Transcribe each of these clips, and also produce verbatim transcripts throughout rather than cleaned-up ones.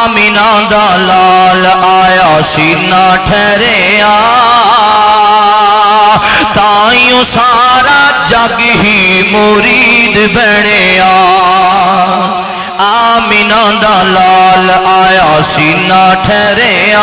آمینہ دا لال آیا سینہ ٹھہریا تائیوں سارا جگ ہی مرید بنیا آمینہ دا لال آیا سینہ ٹھہریا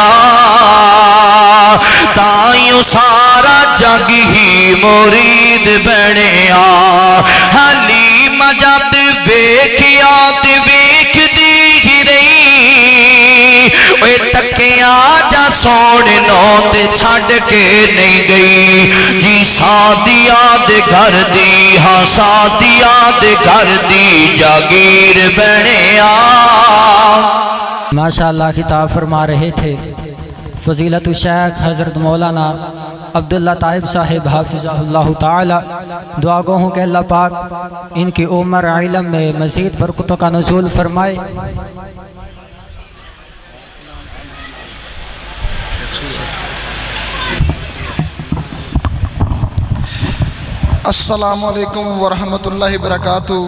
تائیوں سارا جگ ہی مرید بنیا حلیمہ جد ویکھیا تے ویکھ دی ہی رہی اوے تکیا جا سونے نو تے چھڈ کے نہیں گئی جی سادیا دے گھر دی ہاں سادیا دے گھر دی جاگیر بنیا ماشاءاللہ خطاب فرما رہے تھے فضیلت الشیخ حضرت مولانا عبداللہ طائب صاحب حافظہ اللہ تعالی دعا گو ہوں کہ اللہ پاک ان کی عمر علم میں مزید برکتوں کا نزول فرمائے السلام علیکم ورحمۃ اللہ وبرکاتہ۔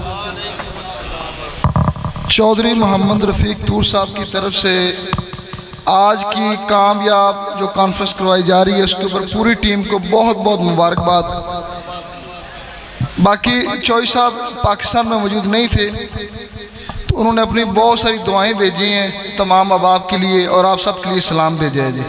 چودھری محمد رفیق تور صاحب کی طرف سے آج کی کامیاب جو کانفرنس کروائی جا رہی ہے اس کے اوپر پوری ٹیم کو بہت بہت مبارکباد۔ باقی چوئی صاحب پاکستان میں موجود نہیں تھے تو انہوں نے اپنی بہت ساری دعائیں بھیجی ہیں تمام احباب کے لیے اور آپ سب کے لیے سلام بھیجا ہے جی۔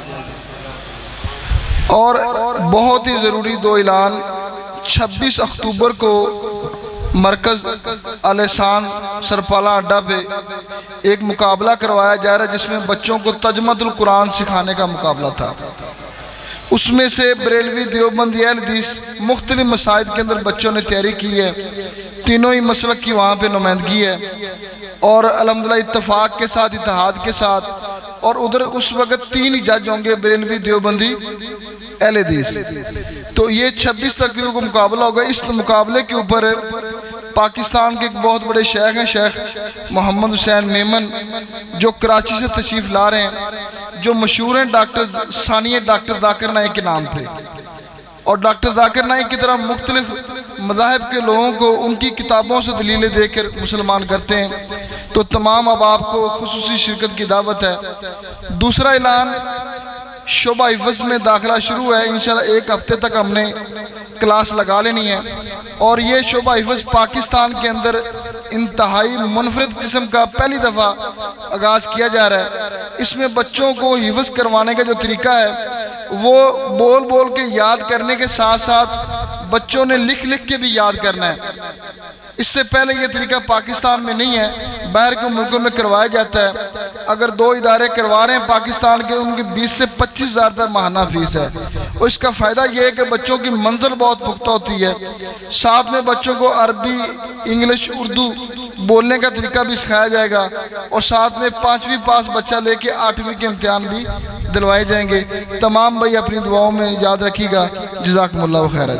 اور بہت ہی ضروری دو اعلان، چھبیس اکتوبر کو مرکز الاحسان سرپالا اڈا پہ ایک مقابلہ کروایا جا رہا ہے جس میں بچوں کو ترجمۃ القرآن سکھانے کا مقابلہ تھا۔ اس میں سے بریلوی دیوبندی اہل حدیث مختلف مسائل کے اندر بچوں نے تیاری کی ہے، تینوں ہی مسلک کی وہاں پہ نمائندگی ہے اور الحمدللہ اتفاق کے ساتھ اتحاد کے ساتھ، اور ادھر اس وقت تین جج ہوں گے بریلوی دیوبندی اہل حدیث۔ تو یہ چھبیس تقریب کو مقابلہ ہوگا۔ اس مقابلے کے اوپر پاکستان کے ایک بہت بڑے شیخ ہیں شیخ محمد حسین میمن جو کراچی سے تشریف لا رہے ہیں، جو مشہور ہیں ڈاکٹر ثانیہ ڈاکٹر ذاکر نائک کے نام پہ، اور ڈاکٹر ذاکر نائک کی طرح مختلف مذاہب کے لوگوں کو ان کی کتابوں سے دلیلیں دے کر مسلمان کرتے ہیں۔ تو تمام احباب کو خصوصی شرکت کی دعوت ہے۔ دوسرا اعلان، شعبہ حفظ میں داخلہ شروع ہے، انشاءاللہ ایک ہفتے تک ہم نے کلاس لگا لینی ہے، اور یہ شعبہ حفظ پاکستان کے اندر انتہائی منفرد قسم کا پہلی دفعہ آغاز کیا جا رہا ہے۔ اس میں بچوں کو حفظ کروانے کا جو طریقہ ہے وہ بول بول کے یاد کرنے کے ساتھ ساتھ بچوں نے لکھ لکھ کے بھی یاد کرنا ہے۔ اس سے پہلے یہ طریقہ پاکستان میں نہیں ہے، باہر کے ملکوں میں کروایا جاتا ہے۔ اگر دو ادارے کروا رہے ہیں پاکستان کے، ان کی بیس سے پچیس ہزار روپے ماہانہ فیس ہے، اور اس کا فائدہ یہ ہے کہ بچوں کی منزل بہت پختہ ہوتی ہے، ساتھ میں بچوں کو عربی، انگلش، اردو بولنے کا طریقہ بھی سکھایا جائے گا، اور ساتھ میں پانچویں پاس بچہ لے کے آٹھویں کے امتحان بھی دلوائے جائیں گے۔ تمام بھائی اپنی دعاؤں میں یاد رکھیے گا۔ جزاکم اللہ خیر۔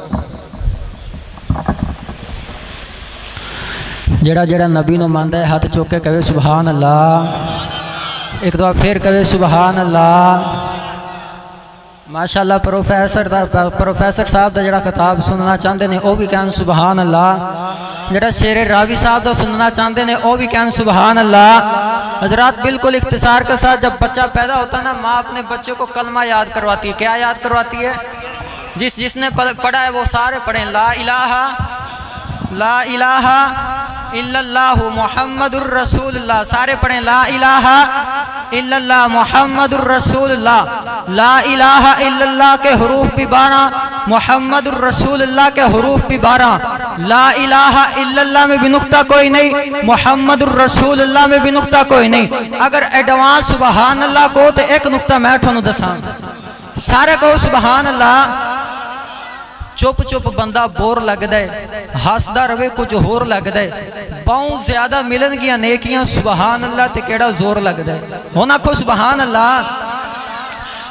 جڑا جڑا نبی نو ماندا ہے ہاتھ چوک کے کہے سبحان اللہ، ایک دعا پھر کہے سبحان اللہ۔ ماشاءاللہ پروفیسر دا پروفیسر صاحب دا جڑا خطاب سننا چاہتے ہیں وہ بھی کہن سبحان اللہ، جڑا شیر راوی صاحب دا سننا چاہتے ہیں وہ بھی کہن سبحان اللہ۔ حضرات بالکل اختصار کے ساتھ جب بچہ پیدا ہوتا ہے نا، ماں اپنے بچے کو کلمہ یاد کرواتی ہے۔ کیا یاد کرواتی ہے؟ جس جس نے پڑھا ہے وہ سارے پڑھیں، لا الہ لا الہ الا اللہ محمد الرسول اللہ، سارے پڑھیں لا الہ الا اللہ محمد الرسول اللہ۔ لا الہ الا اللہ کے حروف بھی بارہ، محمد الرسول اللہ کے حروف بھی بارہ۔ لا الہ الا اللہ میں بھی نقطہ کوئی نہیں، محمد الرسول اللہ میں بھی نقطہ کوئی نہیں۔ اگر ایڈوانس سبحان اللہ کو تو ایک نقطہ میں ٹھونو دساں، سارے کو سبحان اللہ۔ چپ چپ بندہ بور لگ دے، ہاسدہ روے کچھ ہور لگ دے، باؤں زیادہ ملن گیا نیکیاں سبحان اللہ تے کیڑا زور لگ دے، ہونا کو سبحان اللہ۔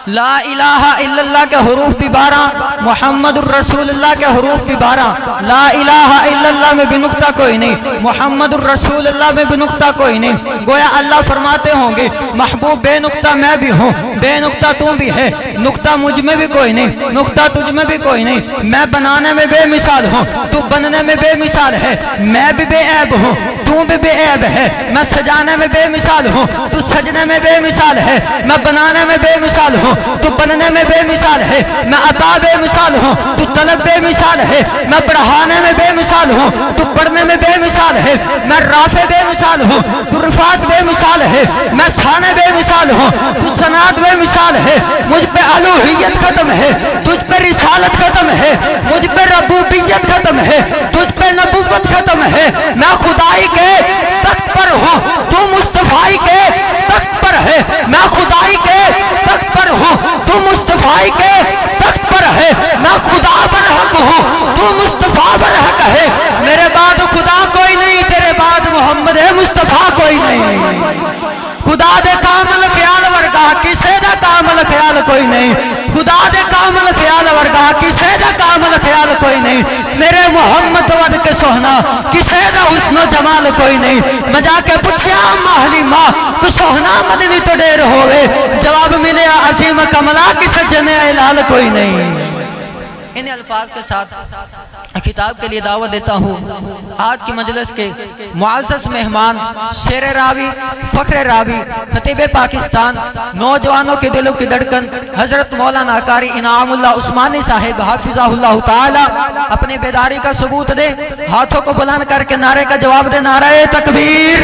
لا الہ الا اللہ کے حروف بھی بارہ، محمد الرسول اللہ کے حروف بھی بارہ۔ لا الہ الا اللہ میں بھی نقطہ کوئی نہیں، محمد الرسول اللہ میں بھی نقطہ کوئی نہیں۔ گویا اللہ فرماتے ہوں گے محبوب بے نقطہ میں بھی ہوں، بے نقطہ تو بھی ہے، نقطہ مجھ میں بھی کوئی نہیں، نقطہ تجھ میں بھی کوئی نہیں۔ میں بنانے میں بے مثال ہوں، تو بننے میں بے مثال ہے۔ میں بھی بے عیب ہوں، تو بھی بے عیب ہے۔ میں سجانے میں بے مثال ہوں، تو سجنے میں بے مثال ہے۔ میں بنانے میں بے مثال ہوں، تو بننے میں بے مثال ہے۔ میں عطا بے مثال ہوں، تو طلب بے مثال ہے۔ میں پڑھانے میں بے مثال ہوں، تو پڑھنے میں بے مثال ہے۔ میں رافع بے مثال ہوں، تو رفعت بے مثال ہے۔ میں ثانے بے مثال ہوں، تو ثنات بے مثال ہے۔ مجھ پہ الوہیت ختم ہے، تجھ پہ رسالت ختم ہے۔ مجھ پہ ربوبیت ختم ہے، تجھ پہ نبوت ختم ہے۔ میں خدائی کے تخت پر ہوں، تو مصطفی کے تخت پر ہے۔ میں خدائی کے تخت پر ہوں، تو مصطفی کے تخت پر ہے۔ میں خدا برحق ہوں، تو مصطفیٰ برحق ہے۔ میرے بعد خدا کوئی نہیں، تیرے بعد محمد مصطفیٰ کوئی نہیں۔ خدا دے کامل خیال ورگا کسے دا کامل خیال کوئی نہیں۔ خدا دے کامل خیال ورگا کسے دا کامل خیال کوئی نہیں۔ میرے محمد ود کے سوہنا کسے دا حسن و جمال کوئی نہیں۔ میں جا کے پوچھیا ماہلی ماں تو سوہنا مدنی تو دیر ہوئے، جواب ملے عظیم کملا کسے جنے الال کوئی نہیں۔ ان الفاظ کے ساتھ کتاب کے لیے دعوت دیتا ہوں آج کی مجلس کے معزز مہمان، شیر راوی، فخر راوی، خطیب پاکستان، نوجوانوں کے دلوں کی دھڑکن، حضرت مولانا قاری انعام اللہ عثمانی صاحب حافظہ اللہ تعالی اپنی بیداری کا ثبوت دے، ہاتھوں کو بلند کر کے نعرے کا جواب دے۔ نعرہ تکبیر،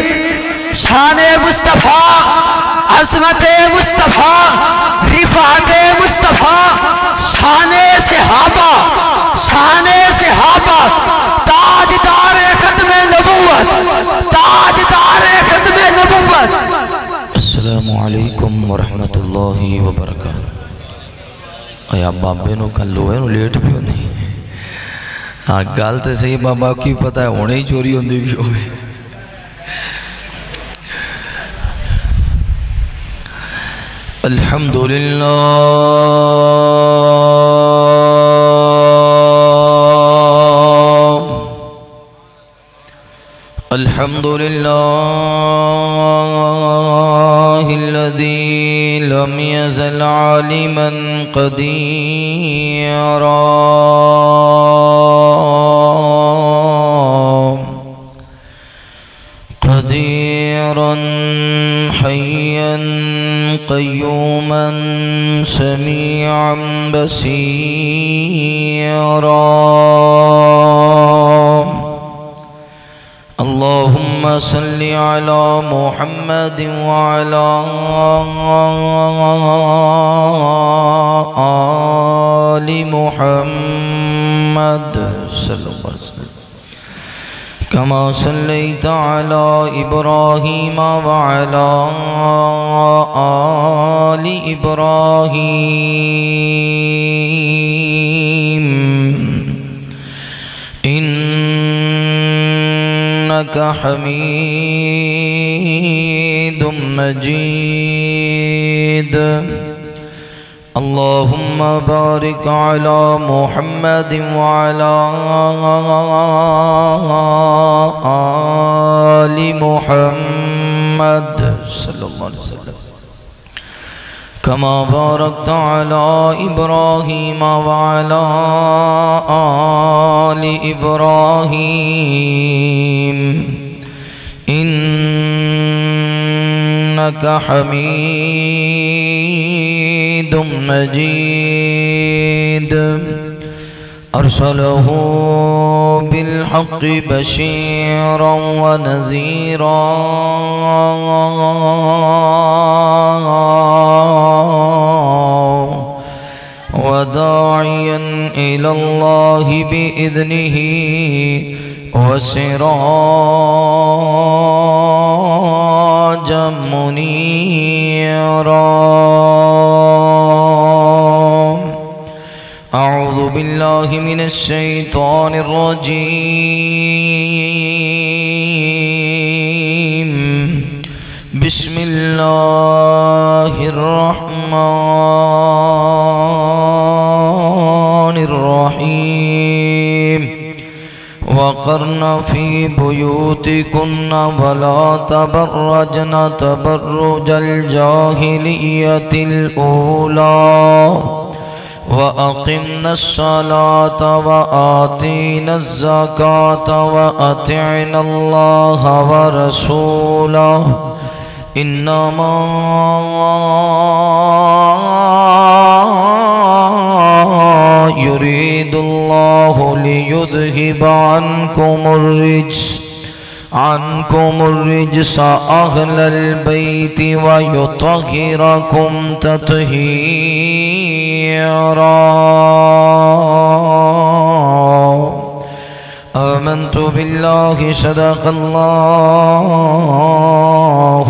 شان مصطفیٰ، عظمت مصطفیٰ، رفعت مصطفیٰ، شان صحابہ، شان صحابہ، تاجدار ختم نبوت، تاجدار ختم نبوت۔ السلام علیکم ورحمت اللہ وبرکاتہ۔ ایا بابے نو کھلو ہے نو لیٹ بھی ہوندی ہاں گل تے صحیح، بابا کی پتہ ہے ہونے ہی چوری ہوندی بھی ہوئے۔ الحمدللہ الحمدللہ الذی لم یزل عالما قدیرا قدیرا حیا قیوما سمیعا بصیرا اللہم صلی علی محمد وعلی آل محمد صلی اللہ علیہ وسلم کما صلیت علی ابراہیم وعلی آل ابراہیم انک حمید مجید اللہم بارک علی محمد وعلی آل محمد صلی اللہ علیہ وسلم کما بارکت علی ابراہیم وعلی آل ابراہیم انک حمید مجید ارسلہ بالحق بشیرا ونذیرا وداعیا الى اللہ بإذنہ وسراجا منیرا اعوذ باللہ من الشیطان الرجیم بسم اللہ الرحمن الرحیم وقرن فی بیوتکن ولا تبرجن تبرج الجاہلیت الاولی وَأَقِمْنَا الصَّلَاةَ وَآتِينَا الزَّكَاةَ وَأَطِعْنَا اللَّهَ وَرَسُولَهُ إِنَّمَا يُرِيدُ اللَّهُ لِيُذْهِبَ عَنْكُمُ الرِّجْسَ عنكم الرجس أهل البيت ويطهركم تطهيرا آمنت بالله صدق الله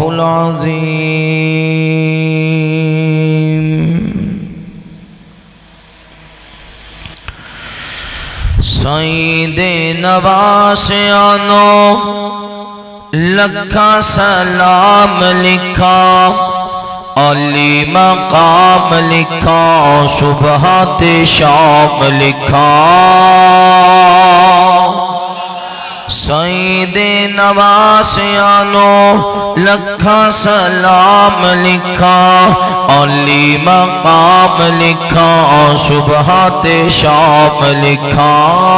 العظيم سعید نواسیانو لکھا سلام لکھا علی مقام لکھا صبحات شام لکھا سعید نواسیانو لکھا سلام لکھا علی مقام لکھا صبحات شام لکھا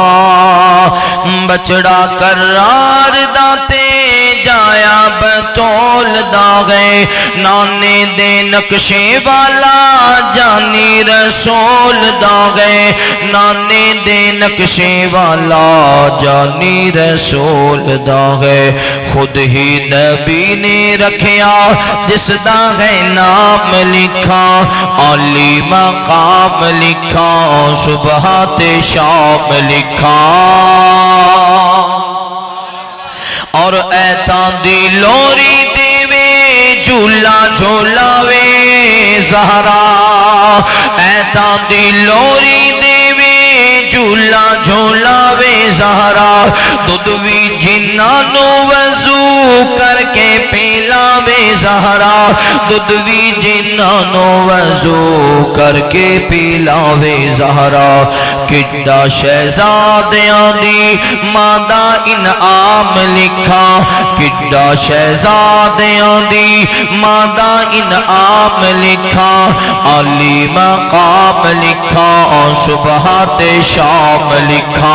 بچڑا کرار داتے جایا بطول داغے نانے دے نقشے والا جانی رسول داغے نانے دے نقشے والا جانی رسول داغے خود ہی نبی نے رکھیا جس داغے نام لکھا علی مقام لکھا صبحات شام لکھا اور ایتاں دی لوری دیوے جھولا جھولاوے زہرا ایتاں دی لوری دیوے جھولا جھولاوے زہرا دودوی جنانو وضو کر کے پیلاوے زہرا دودوی جنانو وضو کر کے پیلاوے زہرا کڈا شہزادیاں دی مادہ انعام لکھا کڈا شہزادیاں دی مادہ انعام لکھا علی مقام لکھا صبحات شام لکھا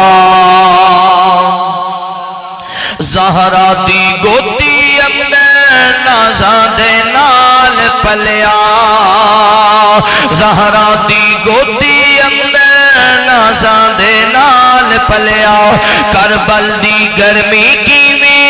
زہرا دی گوتی اندر نازاں دے نال پلیا زہرا دی گوتی اندر نازاں دے نال پلیا کربل دی گرمی کی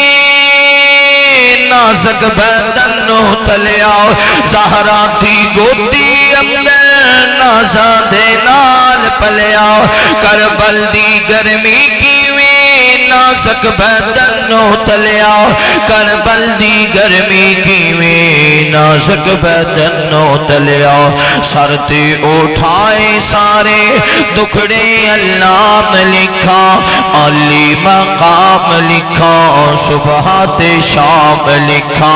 نازک بدن نو تلیا زہرا دی گوتی اندر نازاں دے نال پلیا کربل دی گرمی کیویں نازک بدن نو تلیا کربل دی گرمی کیویں نازک بدن نو تلیا سر تے اٹھائے سارے دکھڑے علام لکھا علی مقام لکھا صبحات شام لکھا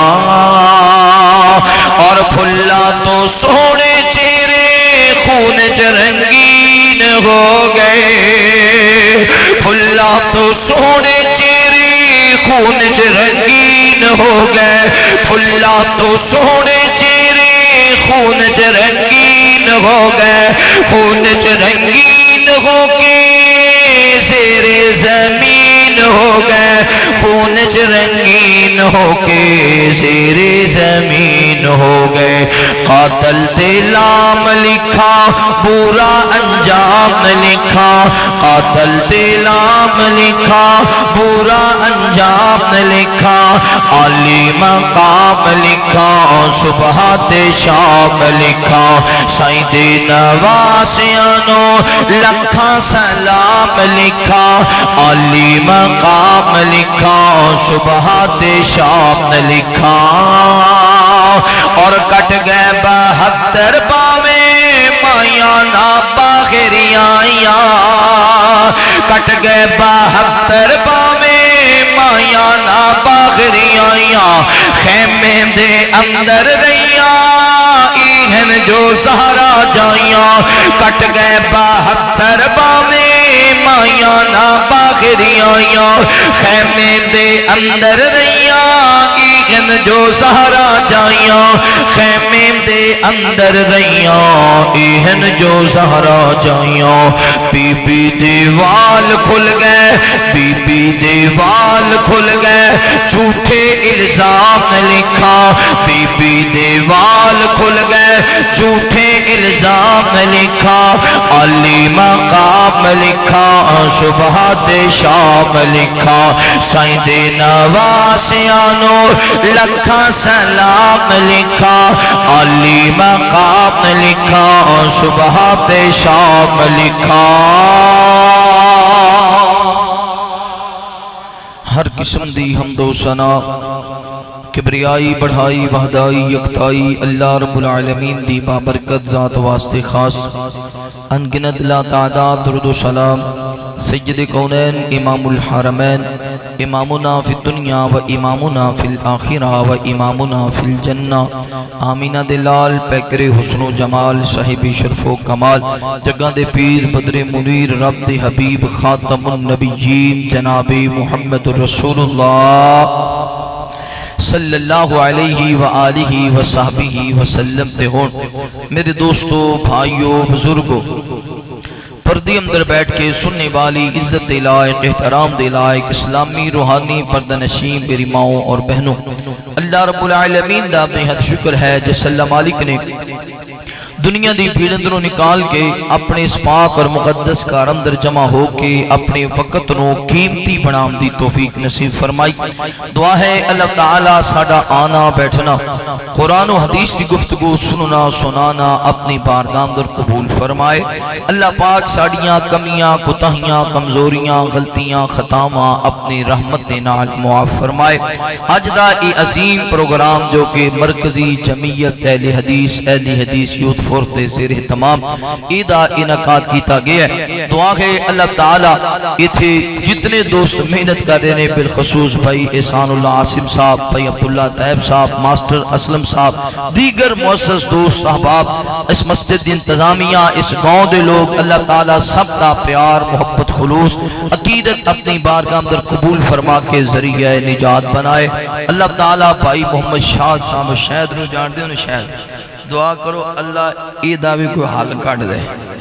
اور پھلا تو سونے چہرے خون رنگین ہو گئے پھلا تو سونے چہرے خون رنگین ہو گئے پھلا تو سونے چہرے خون رنگین ہو گئے خون رنگین ہو کے زیر زمین ہو گئے خون رنگین ہو کے زیر زمین ہو گئے قاتل دلام لکھا برا انجام لکھا قاتل دلام لکھا برا انجام لکھا علی مقام لکھا صبحات شام لکھا سعید نواسیانو لکھا سلام لکھا علی مقام لکھا صبحات شام لکھا اور کٹ گئے بہتر باویں مائیاں نا باغری آئیاں کٹ گئے بہتر باویں مائیاں مائیاں نہ باغریاں خیمے دے اندر رہیاں ایہن جو زہرا جائیاں کٹ گئے بہتر باویں مائیاں نہ باغریاں خیمے دے اندر رہیاں ایہن جو زہرا جائیاں خیمے دے اندر رہیاں ایہن جو زہرا جائیاں بی بی دیوال کھل گئے بی بی دیوال کھل گئے جھوٹے الزام لکھا بی بی دیوال کھل گئے جھوٹے الزام لکھا علی مقام لکھا شبہات شام لکھا سائیں دے نواسیانو لکھا سلام لکھا علی مقام لکھا شبہات شام لکھا ہر قسم دی حمد و ثنا کبریائی بڑھائی وحدائی یکتائی اللہ رب العالمین دی بابرکت ذات واسطے خاص انگنت لا تعداد درود و سلام سید کونین امام الحرمین امامنا فی الدنیا و امامنا فی الآخرہ و امامنا فی الجنہ آمینہ دلال پیکر حسن و جمال صاحب شرف و کمال جگہ دے پیر بدر منیر رب دے حبیب خاتم النبیین جناب محمد رسول اللہ صلی اللہ علیہ وآلہ وصحبہ وسلم تے ہون میرے دوستو بھائیو بزرگو پردی اندر بیٹھ کے سننے والی عزت دے لائق احترام دے لائق اسلامی روحانی پردہ نشین میری ماؤں اور بہنوں اللہ رب العالمین دا بے حد شکر ہے جس اللہ مالک نے دنیا دی بھیڑ اندروں نکال کے اپنے اس پاک اور مقدس کار اندر جمع ہو کے اپنے وقت نو قیمتی بنام دی توفیق نصیب فرمائی دعا ہے اللہ تعالیٰ ساڑا آنا بیٹھنا قرآن و حدیث کی گفتگو سننا سنانا اپنی بارگاہ اندر قبول فرمائے اللہ پاک ساڑیاں کمیاں کتاہیاں کمزوریاں غلطیاں خطاماں اپنی رحمت نال معاف فرمائے آج دا ای عظیم پروگرام جو کہ مرکزی جمعیت اہل حدیث اہل حدیث یوتھ فورتے زیر تمام ایدہ انعقاد کیتا گیا ہے دعا ہے اللہ تعالیٰ اتھے جتنے دوست محنت کر رہے ہیں بالخصوص بھائی احسان اللہ عاصم صاحب بھائی عبداللہ طیب صاحب ماسٹر اسلم صاحب دیگر معزز دوست احباب اس مسجد انتظامیہ اس گاؤں دے لوگ اللہ تعالیٰ سب دا پیار محبت خلوص عقیدت اپنی بارگاہ اندر قبول فرما کے ذریعہ نجات بنائے اللہ تعالیٰ بھائی محمد شاہ صاحب شاید نو جان دے انہیں شاید دعا کرو اللہ ای دعوی کوئی حال کٹ دے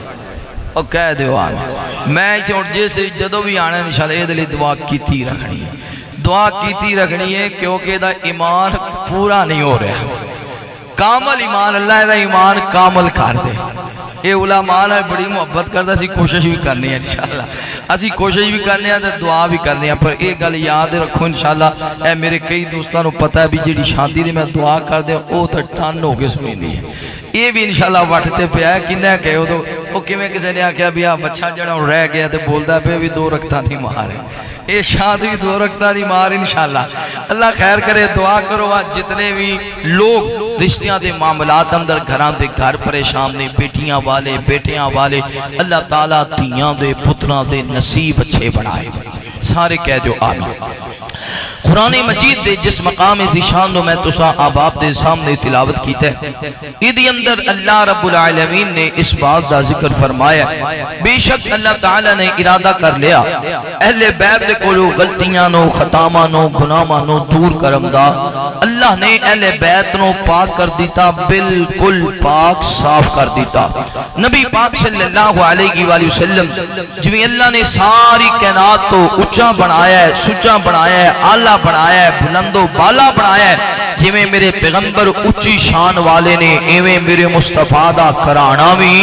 اور کہہ دیو آنے میں چونٹ جیسے جدو بھی آنے انشاءاللہ اے دلی دعا کیتی رکھنی ہے دعا کیتی رکھنی ہے کیونکہ دا ایمان پورا نہیں ہو رہا کامل ایمان اللہ دا ایمان کامل کر دے اے علماء ہے بڑی محبت کرتا اسی کوشش بھی کرنی ہے انشاءاللہ اسی کوشش بھی کرنی ہے دعا بھی کرنی ہے پر ایک گل یاد رکھو انشاءاللہ اے میرے کئی دوستانوں پتہ ہے بھی جیڑی شانتی دی میں دعا کر دے او تو ٹن ہو کے سنی دی ہے یہ بھی انشاءاللہ وٹھتے پہ آئے کنہ کہے ہو تو او کمیں کسے نے آکھیا بھی آپ اچھا جڑا رہ گیا تو بولتا پہ بھی دو رکھتا تھی مہارے اے شادی دو رکھتا دی مار انشاءاللہ اللہ خیر کرے دعا کرو آج جتنے بھی لوگ رشتیاں دے معاملات اندر گھران دے گھر پریشان دے بیٹیاں والے بیٹیاں والے اللہ تعالیٰ تیاں دے پتران دے نصیب اچھے بنائے سارے کہہ دو آمین قرآن مجید دے جس مقام ذیشان میں تسا آباب دے سامنے تلاوت کیتے ایدی اندر اللہ رب العالمین نے اس بات دا ذکر فرمایا بے شک اللہ تعالیٰ نے ارادہ کر لیا اہل بیت دے کولو غلطیاں نو خطامہ نو گناہ نو دور کرم دا اللہ نے اہل بیت نو پاک کر دیتا بالکل پاک صاف کر دیتا نبی پاک صلی اللہ علیہ وآلہ وسلم جویں اللہ نے ساری کائنات تو اچھا بنایا ہے سچا بنایا ہے آلہ بنایا ہے بلند و بالا بنایا ہے جویں میرے پیغمبر اچھی شان والے نے ایویں میرے مصطفیٰ دا کرانا بھی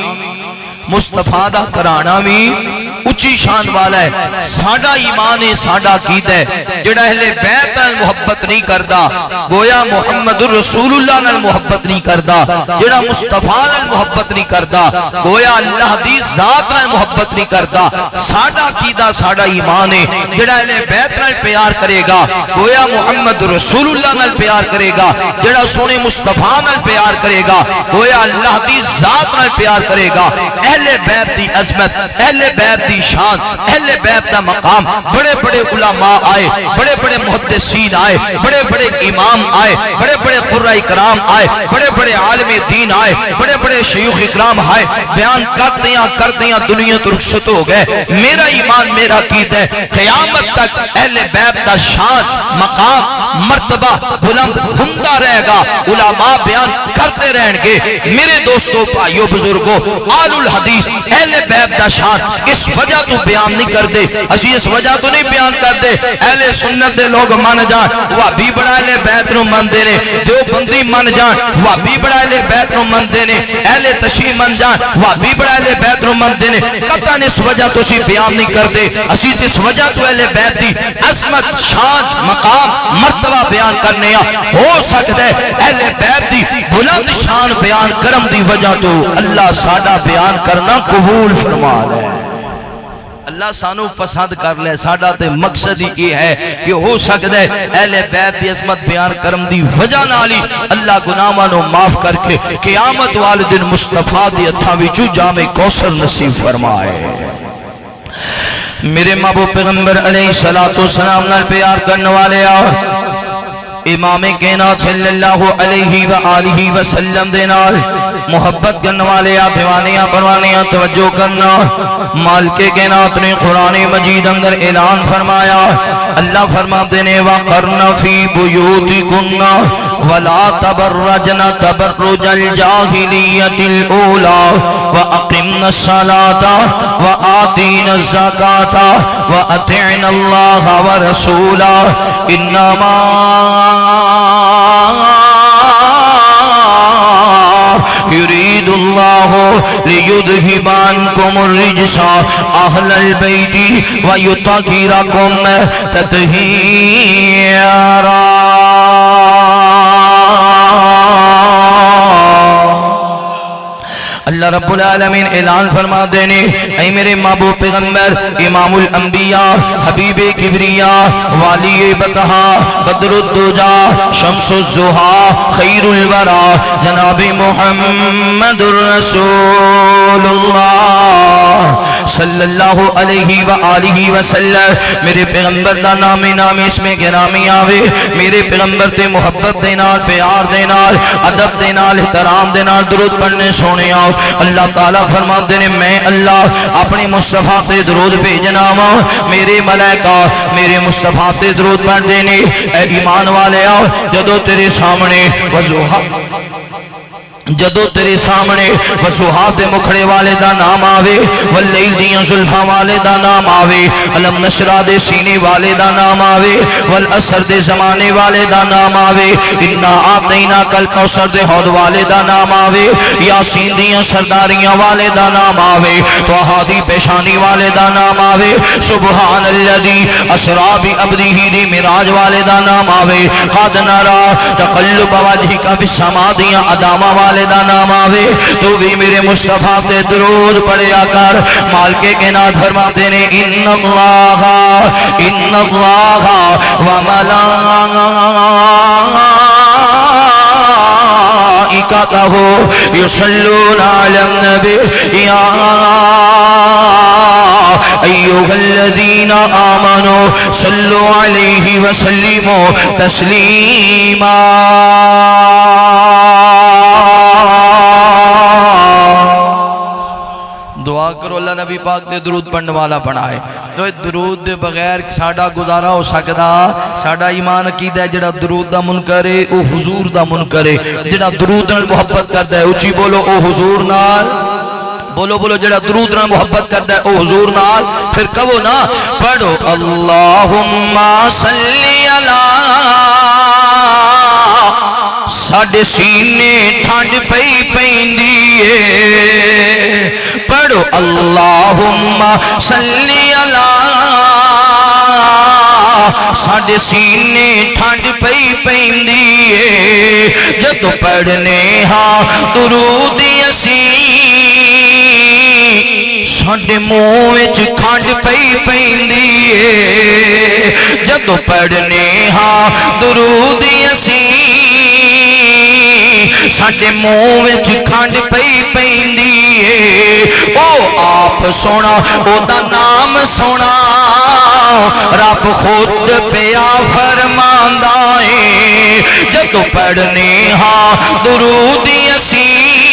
مصطفیٰ دا کرانا بھی اچھی شان والا ہے ساڑا ایمان ہے ساڑا قید ہے جڑا اہل بیت نال محبت نہیں کردا گویا محمد رسول اللہ نال محبت نہیں کردا جڑا مصطفیٰ نال محبت نہیں کردا گویا اللہ دی ذات نال محبت نہیں کردا ساڑا قیدہ ساڑا ایمان ہے جڑا اہل بیت نال پیار کرے گا گویا محمد رسول اللہ نال پیار کرے گا جڑا سونے مصطفیٰ نال پیار کرے گا گویا اللہ دی ذات نال پیار کرے گا اہل بیت دی عظمت اہل بیت دی دی شان اہل بیت دا مقام بڑے بڑے علماء آئے بڑے بڑے محدثین آئے بڑے بڑے امام آئے بڑے بڑے قرآن کرام آئے بڑے بڑے عالم دین آئے بڑے بڑے شیوخ اکرام آئے بیان کرتے ہیں کرتے ہیں دنیا تو رخصت ہو گئے میرا ایمان میرا عقیدہ ہے قیامت تک اہل بیت دا شان مقام مرتبہ بلند ہمتا رہے گا علماء بیان کرتے رہیں گے میرے دوستوں بھائیوں بزرگوں آل الحدیث اہل بیت دا شان اس وجہ تو بیان نہیں کر دے اسی اس وجہ تو نہیں بیان کر دے اہل سنت دے لوگ مان جان وہابی بڑا اہل بیت نو من دے نے دیوبندی من جان وہابی بڑا اہل بیت نو من دے نے اہل تشیع من جان وہابی بڑا اہل بیت نو من دے نے قطعاً اس وجہ تو اسی بیان نہیں کر دے اسی اس وجہ تو اہل بیت دی عظمت شان مقام مرتبہ بیان کرنے ہو سکتا ہے اہل بیت دی بلند شان بیان کرم دی وجہ تو اللہ ساڈا بیان کرنا قبول فرما لے اللہ سانو پسند کر لے ساڈا تے مقصد ہی یہ ہے کہ ہو سکتا ہے اہل بیت دی عظمت بیان کرم دی وجہ نالی اللہ گناہاں نو معاف کر کے قیامت والے دن مصطفیٰ دی ہتھاں وچوں جام کوثر نصیب فرمائے میرے محبوب پیغمبر علیہ الصلوۃ والسلام نال پیار کرنے والے آؤ امام کائنات صلی اللہ علیہ وآلہ وسلم دے نال محبت کرنے والے آ دیوانیاں پروانیاں توجہ کرنا مالک کائنات نے قرآن مجید اندر اعلان فرمایا اللہ فرماتے نے وَقَرْنَ فِي بُيُوتِكُنَّ وَلَا تَبَرَّجْنَ تَبَرُّجَ الْجَاهِلِيَّةِ الْأُولَى وَأَقِمْنَ الصَّلَاةَ وَآتِينَ الزَّكَاةَ وَأَطِعْنَ اللَّهَ وَرَسُولَهُ إِنَّمَا يريد الله ليذهب عنكم الرجس أهل البيت ويطهركم تطهيرا اللہ رب العالمین اعلان فرما دینے اے میرے محبوب پیغمبر امام الانبیاء حبیب کبریاء والی بطہا بدر الدجا شمس الزہا خیر الورا جناب محمد الرسول اللہ صلی اللہ علیہ وآلہ وسلم میرے پیغمبر دا نامی نامی اس میں گرامی آوے میرے پیغمبر تے محبت دینال پیار دینال ادب دینال احترام دینال درود پڑھنے سونے آؤ اللہ تعالیٰ فرماتے ہیں میں اللہ اپنی مصطفیٰ تے درود بھیجنا ہوں میرے ملائکہ میرے مصطفیٰ تے درود پڑھ دینے اے ایمان والے آؤ جدو تیرے سامنے وضوحا جدو تیرے سامنے وسوہات مکھڑے والے دا نام آوے واللیل دیاں زلفہ والے دا نام آوے علم نشرہ دے سینے والے دا نام آوے والعصر دے زمانے والے دا نام آوے انہا آتینا کل کوثر دے حوض والے دا نام آوے یاسین دیاں سرداریاں والے دا نام آوے توحادی پیشانی والے دا نام آوے سبحان اللذی اسرابی عبدیہی دی مراج والے دا نام آوے قد نرا تقلب وجہی کا بسما دیاں ادامہ والے دا نام آوے تو بھی میرے مصطفیٰ تے درود پڑھیا کر مالکے کے نات فرماتے نے ان اللہ ان اللہ وملائکتہ یصلون علی النبی یا ایوہ الذین آمنوا صلو علیہ وسلموا تسلیما دعا کرو اللہ نبی پاک دے درود پڑھنے والا بنائے تو درود دے بغیر ساڑا گزارا ہو سکتا ساڑا ایمان عقیدہ ہے جڑا درود دا منکر ہے او حضور دا منکر ہے جڑا درود نال محبت کرتا ہے اچھی بولو او حضور نال بولو بولو جڑا درود نال محبت کرتا ہے او حضور نال پھر کہو نا پڑھو اللہم صلی اللہ ساڑھے سینے ٹھانڈ پئی پیندیے پڑھو اللہم صلی اللہ ساڑھے سینے ٹھانڈ پئی پیندیے جدو پڑھنے ہاں درود یسین ساڑھے موچ کھانڈ پئی پیندیے جدو پڑھنے ہاں درود یسین ساڑھے موچ کھانڈ پئی پیندیے او آپ سونا او دا نام سونا رب خود پیا فرماندا ہے جدو پڑھنے ہاں درود اسی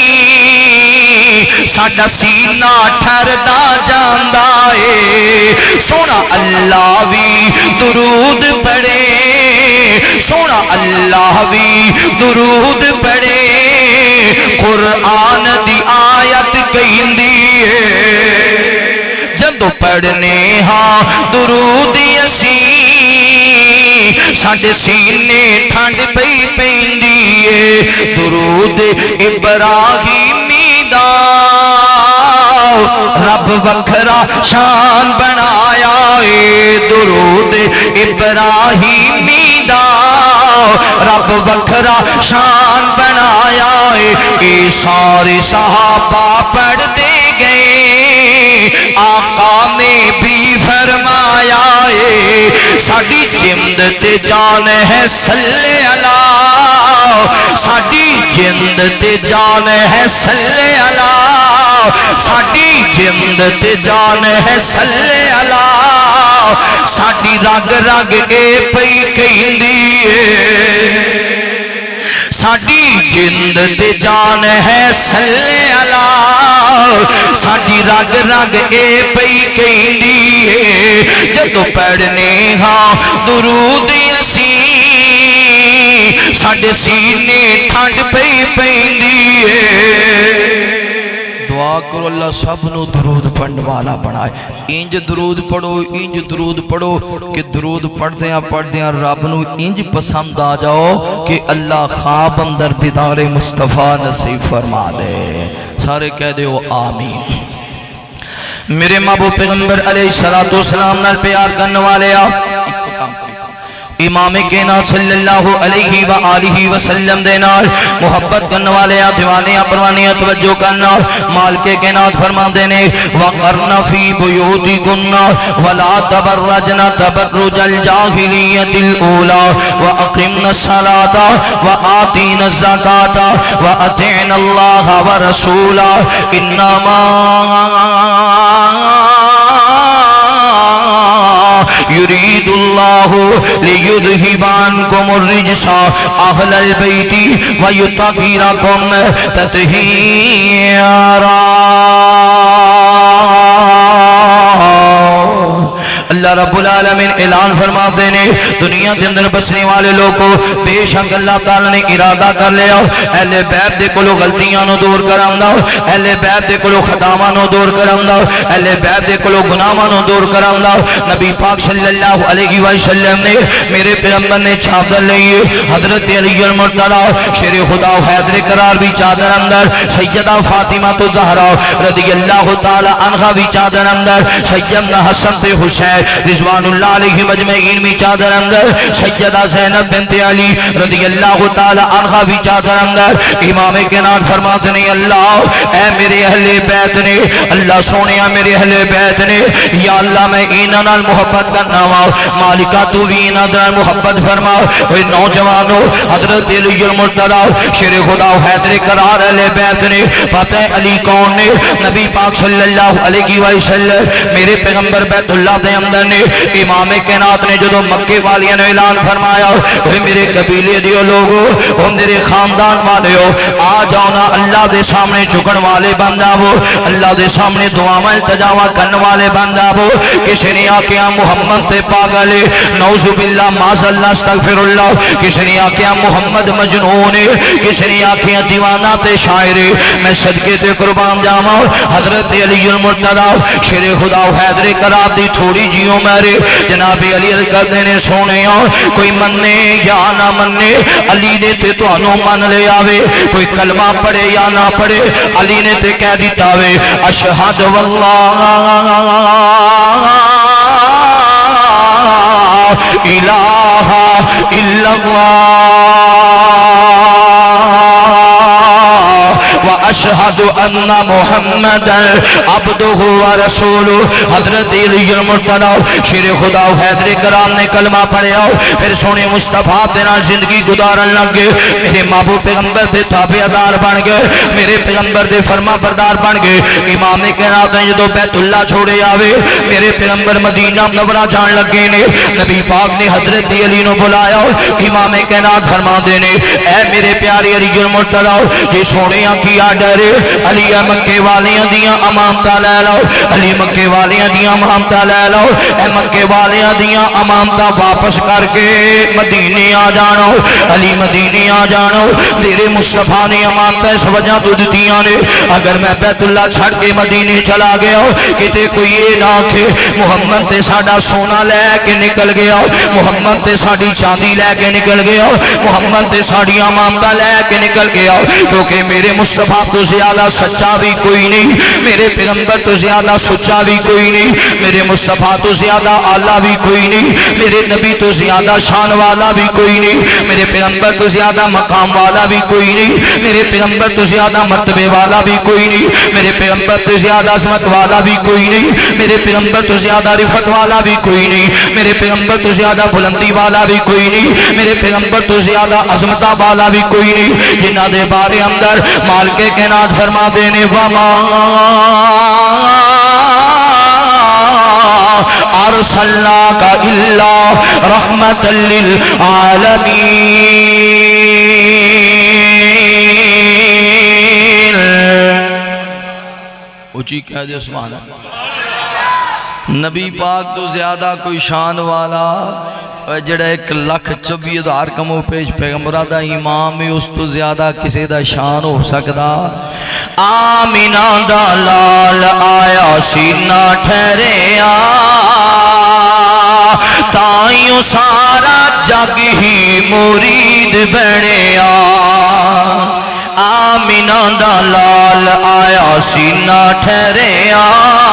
ساڈا سینہ ٹھردا جاندا ہے سونا اللہ بھی درود پڑھے سونا اللہ بھی درود پڑھے قرآن دی آیت کہندی ہے جدو پڑھنے ہاں درود اسی ساڈے سینے ٹھنڈ پئی پیندی ہے درود ابراہیمی دا رب وکھرا شان بنایا ہے درود ابراہیمی دا رب وکھرا شان بنایا ہے اے سارے صحابہ پڑھتے گئے آقا نے بھی فرمایا ہے ساڈی جند تے جان ہے صلی اللہ ساڈی جند تے جان ہے صلی اللہ ساڈی جند تے جان ہے صلی اللہ ساڈی رگ رگ اے پئی کہندی ہے ساڈی جند تے جان ہے صلی اللہ ساڈی رگ رگ اے پئی کہندی ہے جدو پڑھنے ہاں درود اسی ساڈے سینے ٹھنڈ پئی پیندی ہے دعا کرو اللہ سب نو درود پڑھنے والا بنائے انج درود پڑھو انج درود پڑھو کہ درود پڑھ دیاں پڑھ دیاں رب نو انج پسند آ جاؤ کہ اللہ خواب اندر دیدار مصطفیٰ نصیب فرما دے سارے کہہ دے آمین میرے محبوب پیغمبر علیہ السلام نال پیار کرنے والے آ امام کائنات صلی اللہ علیہ وآلہ وسلم دے نال محبت کرنے والے دیوانیاں پروانیاں توجہ کرنا مالک کائنات فرماندے نے وقرن فی بیوتکن ولا تبرجن تبرج الجاہلیت الاولی واقمن الصلاة وآتین الزکاة واطعن اللہ ورسولا انما يريد الله ليذهب عنكم الرجس أهل البيت ويطهركم تطهيرا اللہ رب العالمین اعلان فرما دینے دنیا کے اندر بسنے والے لوگوں بے شک اللہ تعالی نے ارادہ کر لیا اہل بیت دے کلو غلطیاں نو دور کرام دا اہل بیت دے کلو خطاواں نو دور کرام دا اہل بیت دے کلو گناہاں نو دور کرام دا نبی پاک صلی اللہ علیہ وسلم نے میرے پیغمبر نے چادر لئی حضرت علی المرتضی شیر خدا و حیدر قرار بھی چادر اندر سیدہ فاطمہ تو زہرا رضی اللہ تعالی عنہا بھی چادر اندر سیدنا حسن تے حسین رضوان اللہ علیہ مجمعین بھی چادر اندر سیدہ زینب بنت علی رضی اللہ تعالی عنہا بھی چادر اندر امام کائنات فرماتے نے اللہ اے میرے اہل بیت نے اللہ سونیا میرے اہل بیت نے یا اللہ میں انہاں نال محبت کرنا وا مالکہ تو بھی انہاں نال محبت فرما اے نوجوانو حضرت علی المرتضی شیر خدا و حیدر قرار اہل بیت نے پتہ علی کون نے نبی پاک صلی اللہ علیہ وسلم میرے پیغمبر بیت اللہ دے اندر نے امام کائنات نے جدو مکے والیاں نے اعلان فرمایا اے میرے قبیلے دیو لوگو او میرے خاندان والے ہو آ جاؤنا اللہ دے سامنے جھکن والے بندہ وہ اللہ دے سامنے دعاواں التجاواں کرنے والے بندہ وہ کسی نے آکیا محمد تے پاگل نعوذ باللہ معاذ اللہ استغفر اللہ کسی نے آکیا محمد مجنون کسی نے آکیا دیوانہ تے شاعر میں صدقے تے قربان جاواں حضرت علی المرتضی شیر خدا و حیدر قرار دی تھوڑی جیوں میرے جناب علی القدر نے سونے کوئی مننے یا نہ مننے علی نے تے تو انو من لے آوے کوئی کلمہ پڑھے یا نہ پڑھے علی نے تے کہہ دیتا وے اشہد واللہ الہ الا اللہ واشہد اشہدو ان محمد عبدہ و رسولہ۔ حضرت علی المرتضیٰ شیر خدا و حیدر کرام نے کلمہ پڑھے آؤ، پھر سونے مصطفیٰ دینا زندگی گزارن لگ گئے، میرے محبوب پیغمبر دے تابعدار بن گئے، میرے پیغمبر دے فرما بردار بن گئے۔ امام کائنات نے جدو بیت اللہ چھوڑے آوے، میرے پیغمبر مدینہ منورہ جان لگے نے، نبی پاک نے حضرت علی نو بلایا، امام کائنات فرما دینے اے میرے پیارے علی المرتضیٰ یہ سونے کی آڈر علی مکے والیاں دیاں امامتہ لے لو، علی مکے والیاں دیاں امامتہ لے لو، اے مکے والیاں دیاں امامتہ واپس کر کے مدینے آ جانو، علی مدینے آ جانو، تیرے مصطفیٰ نے امامتہ اس وجہ تو دیتیاں نے، اگر میں بیت اللہ چھڑ کے مدینے چلا گیا کتے کوئی یہ نہ کہ محمد تے ساڑا سونا لے کے نکل گیا، محمد تے ساڑی چاندی لے کے نکل گیا، محمد تے ساڑی امامتہ لے کے نکل گیا، کیونکہ میرے مصطفیٰ تو زیادہ سچا بھی کوئی نہیں، میرے پیغمبر تو زیادہ سچا بھی کوئی نہیں، میرے مصطفیٰ تو زیادہ اعلیٰ بھی کوئی نہیں، میرے نبی تو زیادہ شان والا بھی کوئی نہیں، میرے پیغمبر تو زیادہ مقام والا بھی کوئی نہیں، میرے پیغمبر تو زیادہ مرتبے والا بھی کوئی نہیں، میرے پیغمبر تو زیادہ عظمت والا بھی کوئی نہیں، میرے پیغمبر تو زیادہ رفت والا بھی کوئی نہیں، میرے پیغمبر تو زیادہ بلندی والا بھی کوئی نہیں، میرے پیغمبر تو زیادہ عظمتہ والا بھی کوئی نہیں، جنہ دے بارے اندر مالک کائنات فرما دینے وما ارسلناک الا رحمت للعالمین۔ اچھی کہہ دے سبحان اللہ۔ نبی پاک تو زیادہ کوئی شان والا جڑا ایک لاکھ چوبی ہزار کمو پیش پیغمبرہ دا امام اس تو زیادہ کسی دا شان ہو سکدا۔ آمینہ دا لال آیا سینہ ٹھہریا تائیوں سارا جگ ہی مرید بنیا، آمینہ دا لال آیا سینہ ٹھہریا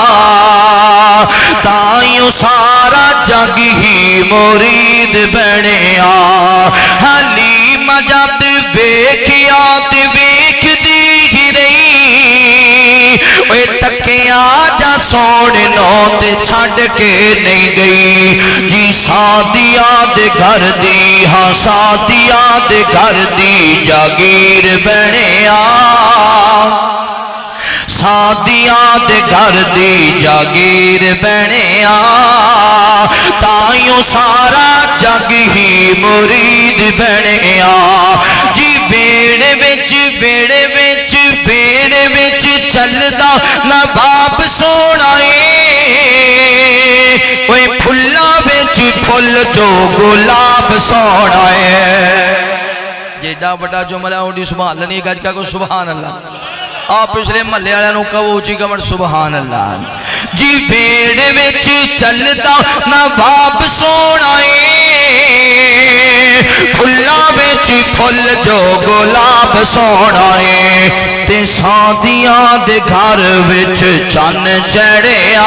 تائیوں سارا جگ ہی مرید بنیا، حلیم جد ویکھیا تے ویکھ دی ہی رہی، اوے تکیا جا سونے نو تے چھڑ کے نہیں گئی، جی سادیا دے گھر دی ہاں سادیا دے گھر دی جاگیر بنیا، سادیاں دے گھر دی جاگیر بنیا تائیوں سارا جگ ہی مرید بنیا، جی بیڑے وچ بیڑے وچ بیڑے وچ چلدا نواب سونا اوے پھلا وچ پھل جو گلاب سونا ہے۔ جیڑا بڑا جملہ ہوندی سبحان اللہ نہیں گج کا کو سبحان اللہ، آپ پچھلے محلے والے نو کہو جی کمر سبحان اللہ۔ جی بیڑے وچ چلدا نواب سونا پھلا وچ پھل جو گلاب سونا تے سادیاں دے گھر وچ چن چڑھیا،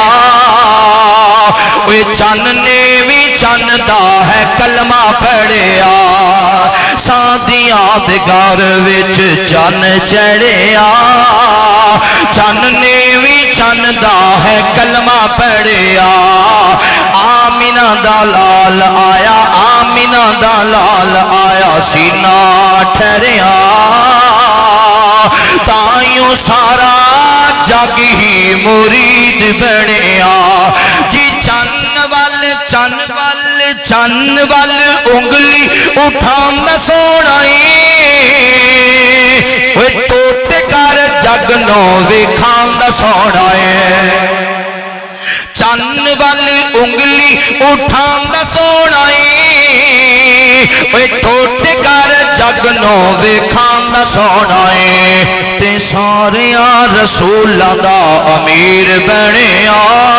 اوے چن نے وی چن دا ہے کلمہ پڑھیا، سادیاں دے گھر وچ چن چڑھیا چن نے وی چن دا ہے کلمہ پڑھیا، آمینہ دا لال آیا آمینہ دا لال آیا سینہ ٹھہریا تائیوں سارا جگ ہی مرید بنیا، جی چن وال چن وال چن وال انگلی اٹھان دا سونا اوے ٹوٹ کر جگ نو ویکھان دا سونا چن وال انگلی اٹھان دا سونا اوے ٹوٹ کر جگ نو ویکھان دا سونا تے ساریاں رسولاں دا امیر بنیا،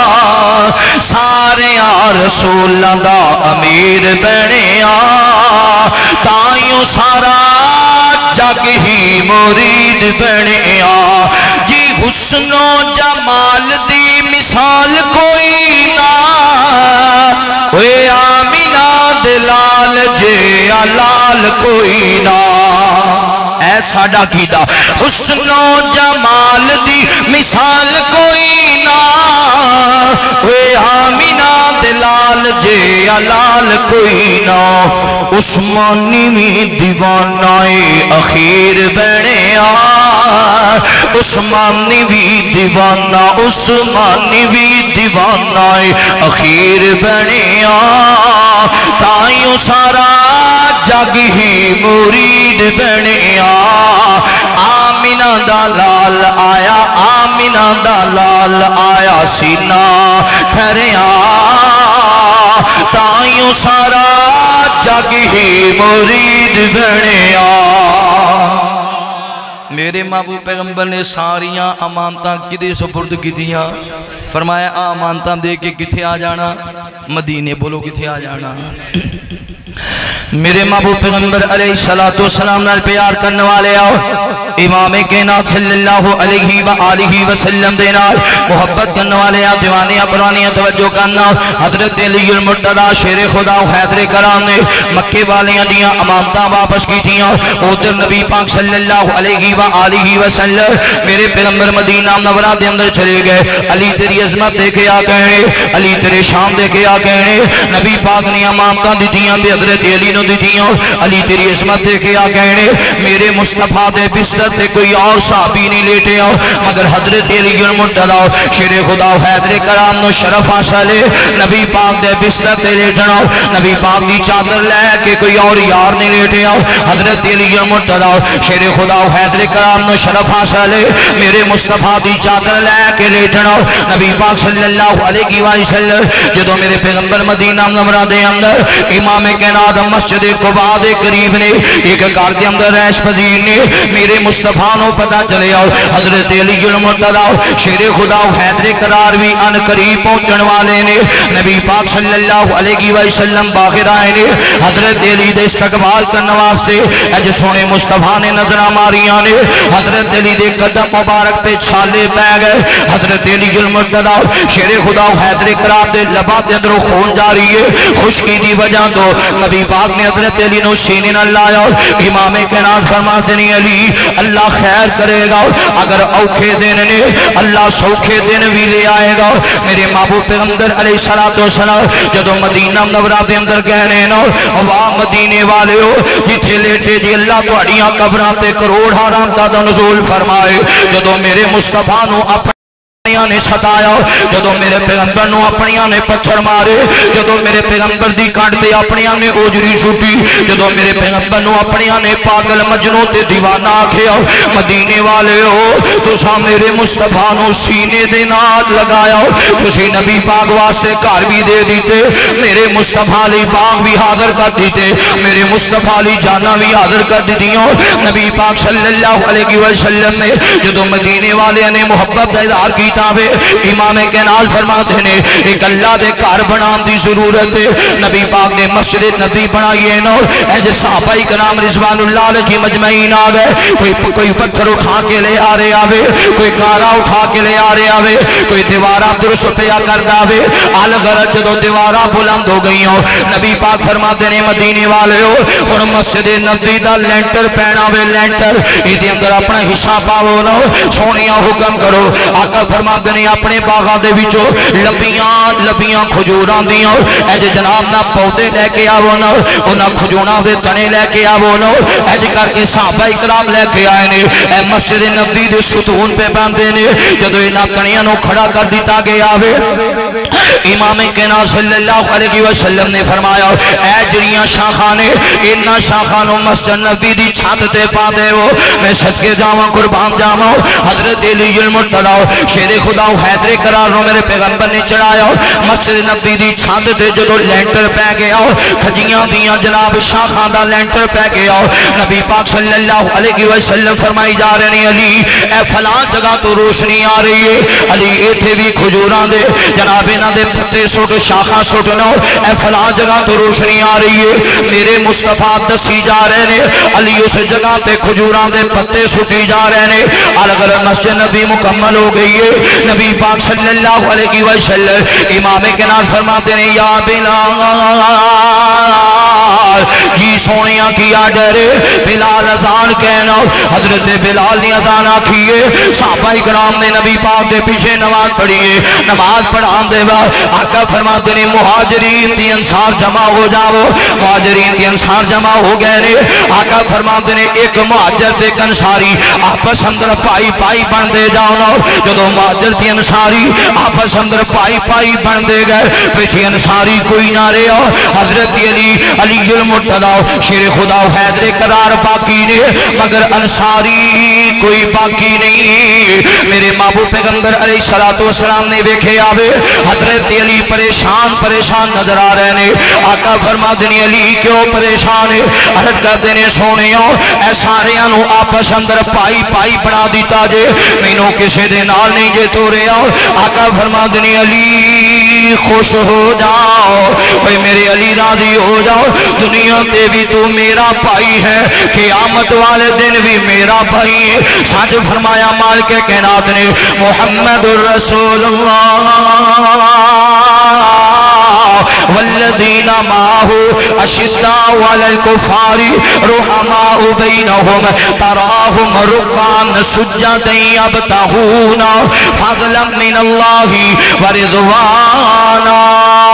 ساریاں رسولاں دا امیر بنیا تائیوں سارا جگ ہی مرید بنیا، جی حسن و جمال دی مثال کوئی نہ اوے آمینہ دلال جے لال کوئی نہ، اے ساڈا کیتا حسن و جمال دی مثال کوئی نہ وے آمینہ دلال جے علال کوئی نہ عثمانی میں دیوانہ اخیر بنے آ عثمانی بھی دیوانہ عثمانی بھی دیوانہ اخیر بنے آ تائیوں سارا جگ ہی مرید بنے آ آمینہ دا لال آیا آمینہ دا لال آیا سینہ ٹھہریا تائیوں سارا جگ ہی مرید بنیا میرے محبوب پیغمبر نے ساریاں امانتاں کدے سپرد کی دیا فرمایا امانتاں دے کے کتھے آ جانا مدینے بولو کتھے آ جانا میرے محبوب پیغمبر علیہ السلام نال پیار کرنے والے آؤ امام کائنات صلی اللہ علیہ وآلہ وسلم دے نال محبت کرنے والے آؤ دیوانیاں پرانیاں توجہ کرنا حضرت علی المرتضیٰ شیر خدا حیدر کرام نے مکے والیاں دیاں امانتاں واپس کی دیاں ادھر نبی پاک صلی اللہ علیہ وآلہ وسلم میرے پیغمبر مدینہ منورہ دے اندر چلے گئے علی تیری عظمت دے کے آ کہنے علی تیرے شان دے کے آ کہنے نبی پاک نے امانتاں دی دیاں بھی حضرت علی نو دی دیاں علی تیری عظمت دے کے آ کہنے میرے مصطفیٰ دے بستر تے کوئی اور صحابی نہیں لیٹے آؤ مگر حضرت علی المرتضیٰ شیر خدا حیدر کرام نو شرف حاصل ہے نبی پاک دے بستر تے لیٹنا نبی پاک دی چادر لے کے کوئی اور یار نہیں لیٹے آؤ حضرت علی المرتضیٰ شیر خدا حیدر کرام نو شرف حاصل ہے میرے مصطفیٰ دی چادر لے کے لیٹنا نبی پاک صلی اللہ علیہ وسلم جدو میرے پیغمبر مدینہ منورہ دے اندر امام کائنات مسجد قباء دے قریب نے ایک گھر دے اندر رہائش پذیر نے میرے مصطفیٰ نو پتہ چلے آؤ حضرت علی المرتضیٰ شیر خدا حیدر کرار بھی ان قریب پہنچن والے نے نبی پاک صلی اللہ علیہ وسلم باہر آئے نے حضرت علی دے استقبال کرنے واسطے اج سونے مصطفیٰ نے نظرہ ماریاں نے حضرت علی دے قدم مبارک پہ چھالے پہ گئے حضرت علی المرتضیٰ شیر خدا حیدر کرار دے لبا دے اندر خون جاری ہے خشکی دی وجہ تو نبی پاک نے حضرت علی نو سینے نہ لایا امام کائنات فرماتے ہیں علی اللہ خیر کرے گا اگر اوکھے دن نے اللہ سوکھے دن بھی لے آئے گا میرے محبوب پیغمبر علیہ السلام جدو مدینہ منورہ دے اندر کہنے نا واہ مدینے والے ہو جتھے لیٹے جی اللہ تہاڈیاں قبراں تے کروڑ رحمتاں دا نزول فرمائے جدو میرے مصطفیٰ نو اپنے نے ستایا جدو میرے پیغمبر نو اپنیاں نے پتھر مارے جدو میرے پیغمبر دی کانٹ تے اپنیاں نے اوجری چھٹی جدو میرے پیغمبر نو اپنیاں نے پاگل مجنوں تے دیوانہ آکھیا مدینے والے ہو تساں میرے مصطفیٰ نو سینے دے نال لگایا تسی نبی پاک واسطے گھر بھی دے دیتے میرے مصطفیٰ علی باغ بھی حاضر کر دیتے میرے مصطفیٰ علی جانا بھی حاضر کر دیتیاں نبی پاک صلی اللہ علیہ وسلم نے جدو مدینے والے نے محبت دا اظہار کیتا امام کائنات فرماتے ہیں ایک اللہ دے گھر بنان دی ضرورت ہے نبی پاک نے مسجد نبی بنائیے نا اج صحابہ کرام رضوان اللہ علیہ مجمعین آ گئے کوئی کوئی پتھر اٹھا کے لے آ رہے آوے کوئی گارا اٹھا کے لے آ رہے آوے کوئی دیوارہ درست پیا کر داوے الغرض جدو دیوارہ بلند ہو گئی ہو نبی پاک فرماتے ہیں مدینے والے ہو اور مسجد نبی دا لینٹر پہنا وے لینٹر ایدے اندر اپنا حصہ پاو نا سونیاں حکم کرو آقا فرما نے اپنے باغاں دے وچوں لبیاں لبیاں کھجوراں دیاں اج جناب نا پودے لے کے آو نا انہاں کھجوراں دے تنے لے کے آو نا اج کر کے صحابہ کرام لے کے آئے نے اے مسجد نبوی دے ستون پہ باندھے نے جدوں انہاں تنیاں نو کھڑا کر دتا گیا وے امام کائنات صلی اللہ علیہ وسلم نے فرمایا اے جڑیاں شاخاں نے انہاں شاخاں نو مسجد نبوی دی چھت تے پا دیو میں صدقے جاواں قربان جاواں حضرت علی المرتضیٰ شیر خدا حیدر کرار نو میرے پیغمبر نے چڑھایا مسجد نبی دی چھت تے جدو لینٹر پہ گیا کھجیاں دیاں جناب شاخاں دا لینٹر پہ گیا نبی پاک صلی اللہ علیہ وسلم فرمائی جا رہے ہیں علی اے فلاں جگہ تو روشنی آ رہی ہے علی ایتھے بھی کھجوراں دے جناب انہاں دے پتے سٹ شاخاں سٹنا اے فلاں جگہ تو روشنی آ رہی ہے میرے مصطفیٰ دسی جا رہے ہیں علی اس جگہ تے کھجوراں دے پتے سٹی جا رہے ہیں الغرض مسجد نبی مکمل ہو گئی ہے نبی پاک صلی اللہ علیہ وسلم امام کے نام فرماتے ہیں یا بلال جی سونیاں کیا ڈرے بلال اذان کہنا حضرت بلال نے اذان آکھیے صحابہ اکرام نے نبی پاک دے پیچھے نماز پڑھیے نماز پڑھان دے بعد آقا فرماتے ہیں مہاجرین دی انصار جمع ہو جاؤ مہاجرین دی انصار جمع ہو گئے نے آقا فرماتے ہیں ایک مہاجر تے انصاری آپس اندر پائی پائی بن دے جاؤ نا جدو مہاجر دی انصاری آپس اندر پائی پائی بن دے گئے پیچھے انصاری کوئی نہ رہے ہو حضرت علی علی المرتضی شیر خدا حیدر قرار باقی نے مگر انصاری کوئی باقی نہیں میرے محبوب پیغمبر علیہ الصلوۃ والسلام نے دیکھے آوے حضرت علی پریشان پریشان نظر آ رہے نے آقا فرماتے ہیں علی کیوں پریشان ہے عرض کرتے ہیں سونیو اے ساریاں نو آپس اندر پائی پائی بنا دیتا جے مینوں کسے دے نال نہیں جے تورے آؤ آقا فرماتے ہیں علی خوش ہو جاؤ اے میرے علی راضی ہو جاؤ دنیا تے بھی تو میرا بھائی ہے قیامت والے دن بھی میرا بھائی ہے سچ فرمایا مالک کائنات نے محمد الرسول اللہ والذین معه اشداء علی الکفار رحماء بینہم تراہم رکعا سجدا یبتغون فضلا من اللہ ورضوانا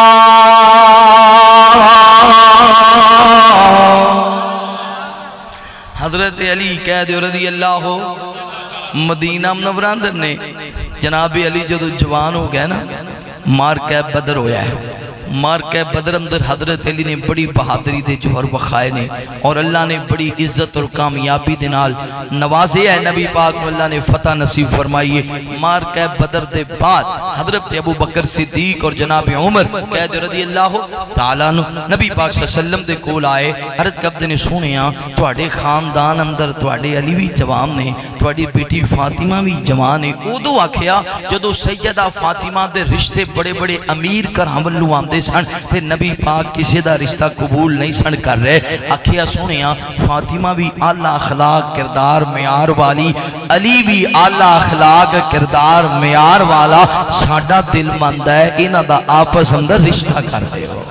حضرت علی کہہ دے رضی اللہ مدینہ منورہ اندر نے جناب علی جدو جوان ہو گئے نا مار کے بدر ہویا ہے مار کے بدر اندر حضرت علی نے بڑی بہادری دے جوہر بخائے نے اور اللہ نے بڑی عزت اور کامیابی دے نال نوازے ہے نبی پاک اللہ نے فتح نصیب فرمائیے مار کے بدر دے بعد حضرت ابو بکر صدیق اور جناب عمر قید رضی اللہ تعالیٰ عنہ نبی پاک صلی اللہ علیہ وسلم دے کول آئے عرض کبدے نے سونیاں تواڈے خاندان اندر تواڈے علی بھی جوان نے تواڈی بیٹی فاطمہ بھی جوان ہے اودو آکھیا جدو سیدہ فاطمہ دے رشتے بڑے بڑے امیر گھراں ولوں آندے سن تے نبی پاک کسی دا رشتہ قبول نہیں سن کر رہے آکھیا سونیاں فاطمہ بھی اعلیٰ اخلاق کردار معیار والی علی بھی اعلیٰ اخلاق کردار معیار والا ساڈا دل مند ہے انہاں دا آپس اندر رشتہ کر دے ہو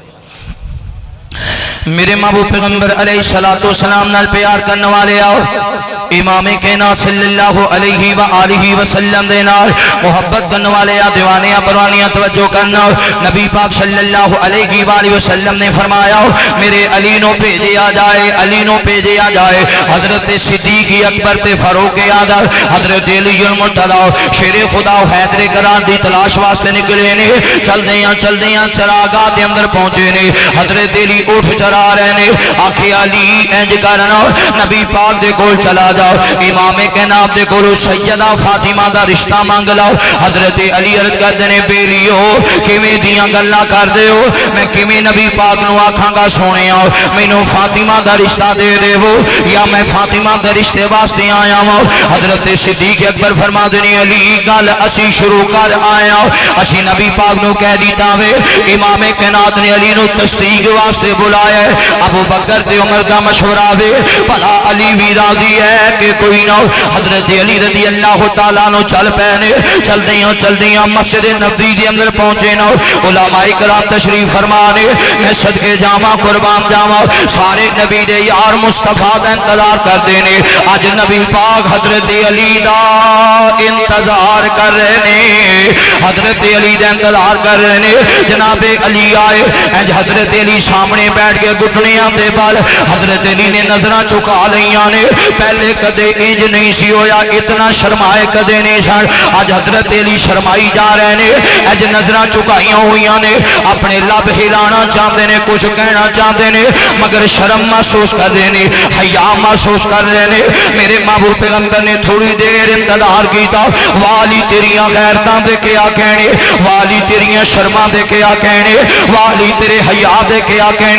میرے محبوب پیغمبر علیہ السلام نال پیار کرنے والے آؤ امام کائنات صلی اللہ علیہ وآلہ وسلم دے نال محبت کرنے والے آ دیوانیاں پروانیاں توجہ کرنا نبی پاک صلی اللہ علیہ وآلہ وسلم نے فرمایا میرے علی نو بھیجے آ جائے علی نو بھیجے آ جائے حضرت صدیق اکبر تے فاروق اعظم حضرت علی المرتضی شیر خدا حیدر قرار دی تلاش واسطے نکلے نے چل دیاں چل دیاں چراغاہ دے اندر پہنچے نے حضرت علی اٹھ چرا رہے نے آکھے علی انج کرنا نبی پاک دے کول چلا جا امام کے نام دے کولو سیدہ فاطمہ دا رشتہ مانگ لاؤ حضرت علی عرض کردے نے بیلیو کیویں دیاں گلاں کر دے ہو میں کیویں نبی پاک نو آکھاں گا سونیا مینوں فاطمہ دا رشتہ دے دے وہ یا میں فاطمہ دا رشتے واسطے آیا ہوں حضرت صدیق اکبر فرما دے علی گل اسی شروع کر آیا اسی نبی پاک نو کہہ دیتا وے امام کائنات نے علی نو تصدیق واسطے بلایا ابو بکر تے عمر دا مشورہ وے بھلا علی بھی راضی ہے کہ کوئی نہ حضرت علی رضی اللہ تعالیٰ نو چل پینے چل دیاں چل دیاں مسجد نبی دے اندر پہنچے نہ علماء کرام تشریف فرمانے میں صدقے جامع قربان جامع سارے نبی دے یار مصطفیٰ دا انتظار کر دینے آج نبی پاک حضرت علی دا انتظار کر رہے نے حضرت علی دا انتظار کر رہے نے جناب علی آئے حضرت علی سامنے بیٹھ کے گھٹنیاں دے بال حضرت علی نے نظرہ چکا لیاں نے پہلے کدے انج نہیں سی ہویا اتنا شرمائے کدے نہیں سن آج حضرت علی شرمائی جا رہے نے اج نظرہ چکائیاں ہوئیاں نے اپنے لب ہلانا چاہتے نے کچھ کہنا چاہتے نے مگر شرم محسوس کر رہے نے حیا محسوس کر رہے نے میرے محبوب پیغمبر نے تھوڑی دیر انتظار کیتا والی تیریاں غیرتاں دے کے آ کہنے والی تیریاں شرماں دے کے آ کہنے والی تیرے حیا دے کے آ کہنے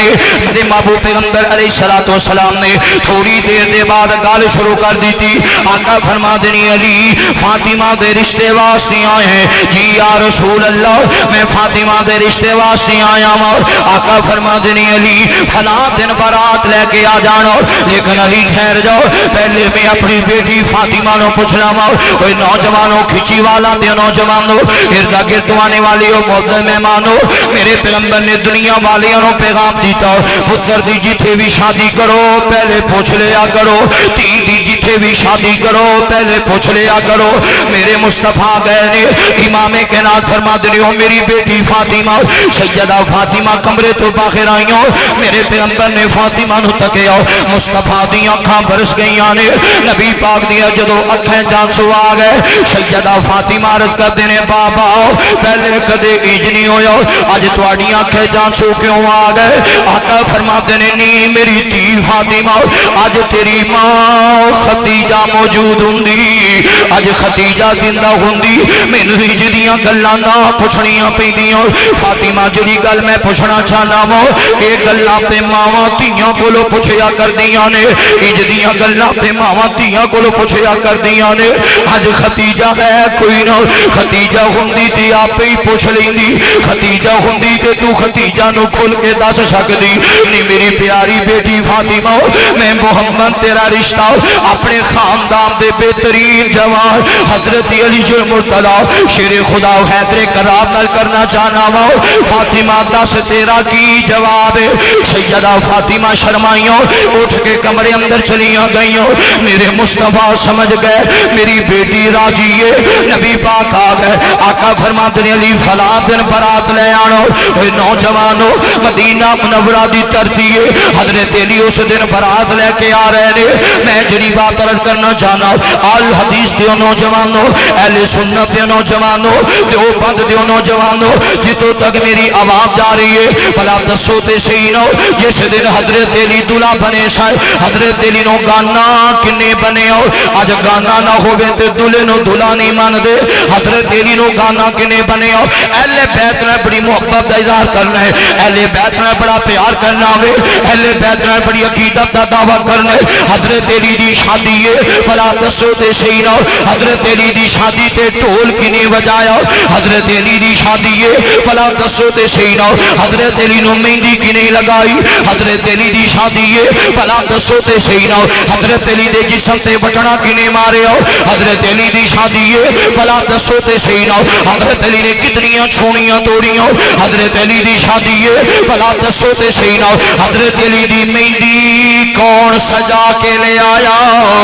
میرے محبوب پیغمبر علیہ الصلوۃ والسلام نے تھوڑی دیر دے بعد گال شروع کر دی تھی. آقا فرما دنی علی فاطمہ دے رشتے واسطے آئے ہیں. جی یا رسول اللہ میں فاطمہ دے رشتے واسطے آیا ہوں. آقا فرما دنی علی فلاں دن بارات لے کے آ جانا, لیکن علی ٹھہر جاؤ پہلے میں اپنی بیٹی فاطمہ نو پوچھنا وا. اوے نوجوانوں کھچی والا تے نوجوانوں ارد گرد آنے والے ہو معزز مہمانوں, میرے پیغمبر نے دنیا والیاں نو پیغام دیتا پتر دی جتھے بھی شادی کرو پہلے پوچھ لیا کرو, تی دی جتھے بھی شادی کرو پہلے پوچھ لیا کرو. میرے مصطفیٰ گئے نے امام کائنات فرما دے ہو میری بیٹی فاطمہ سیدہ فاطمہ کمرے تو باہر آئیوں. میرے پیغمبر نے فاطمہ نو تکیا, مصطفیٰ دی اکھاں برس گئیاں نے. نبی پاک دیا جدو اکھیں جان سو آ گئے سیدہ فاطمہ عرض کر دینے بابا پہلے کدے ایج نہیں ہویا اج تواڈیاں اکھیں جان سو کیوں آ گئے. آقا فرما دینے نہیں میری تھی فاطمہ اج تیری ماں خدیجہ موجود ہوندی, اج خدیجہ زندہ ہوندی مینوں ہج دیاں گلاں نہ پوچھنیاں پیندیاں. فاطمہ جڑی گل میں پوچھنا چاہنا وا اے گلاں تے ماواں دھیاں کولوں پوچھیا کردیاں نے, ہج دیاں گلاں تے ماواں دھیاں کولوں پوچھیا کردیاں نے. اج خدیجہ ہے کوئی نہ, خدیجہ ہوندی تے آپے ہی پوچھ لیندی, خدیجہ ہوندی تے تو خدیجہ نو کھل کے دس سکدی نہیں. میری پیاری بیٹی فاطمہ میں محمد تیرا رشتہ اپنے خاندان دے بہترین جوان حضرت علی المرتضی شیر خدا و حیدر کرام نال کرنا چاہنا وا. فاطمہ دس تیرا کی جواب ہے. سیدہ فاطمہ شرمائیوں اٹھ کے کمرے اندر چلیاں گئیوں. میرے مصطفیٰ سمجھ گئے میری بیٹی راضی ہے. نبی پاک آ گئے, آقا فرماتے ہیں علی فلاں دن برات لے آنو. اے نوجوانوں مدینہ منورہ دی ترتی ہے, حضرت علی اس دن برات لے کے آ رہے نے. میں جڑی بات عرض کرنا چاہنا آل حدیث دیو نوجوانوں, اہل سنت دیو نوجوانوں, دیو بند دیو نوجوانوں, جتوں تک میری آواز جا رہی ہے بلا دسو تے صحیح نو جس دن حضرت علی دلہا بنے شاید حضرت علی نو گانا کنے بنے ہو. اج گانا نہ ہوئے تے دلہے نو دلہا نہیں مان دے. حضرت علی نو گانا کنے بنے ہو. اہل بیت نے بڑی محبت دا اظہار کرنا ہے, اہل بیت نے بڑا پیار کرنا ہے, اہل بیت نے بڑی عقیدت دا دعویٰ کرنا ہے. حضرت علی دی شادی ہے بلا دسو تے صحیح نو حضرت علی دی شادی تے ٹھول کنے بجایا. حضرت علی دی شادی ہے بلا دسو تے صحیح نو حضرت علی نو مہندی کنے لگائی. حضرت علی دی شادی ہے بلا دسو تے صحیح نو حضرت علی دے جسم تے بٹنا کنے مارے ہو. حضرت علی دی شادی ہے بلا دسو تے صحیح نو حضرت علی نے کتنیاں چھونیاں توڑیاں. حضرت علی دی شادی ہے بلا دسو تے صحیح نو حضرت علی دی مہندی کون سجا کے لے آیا.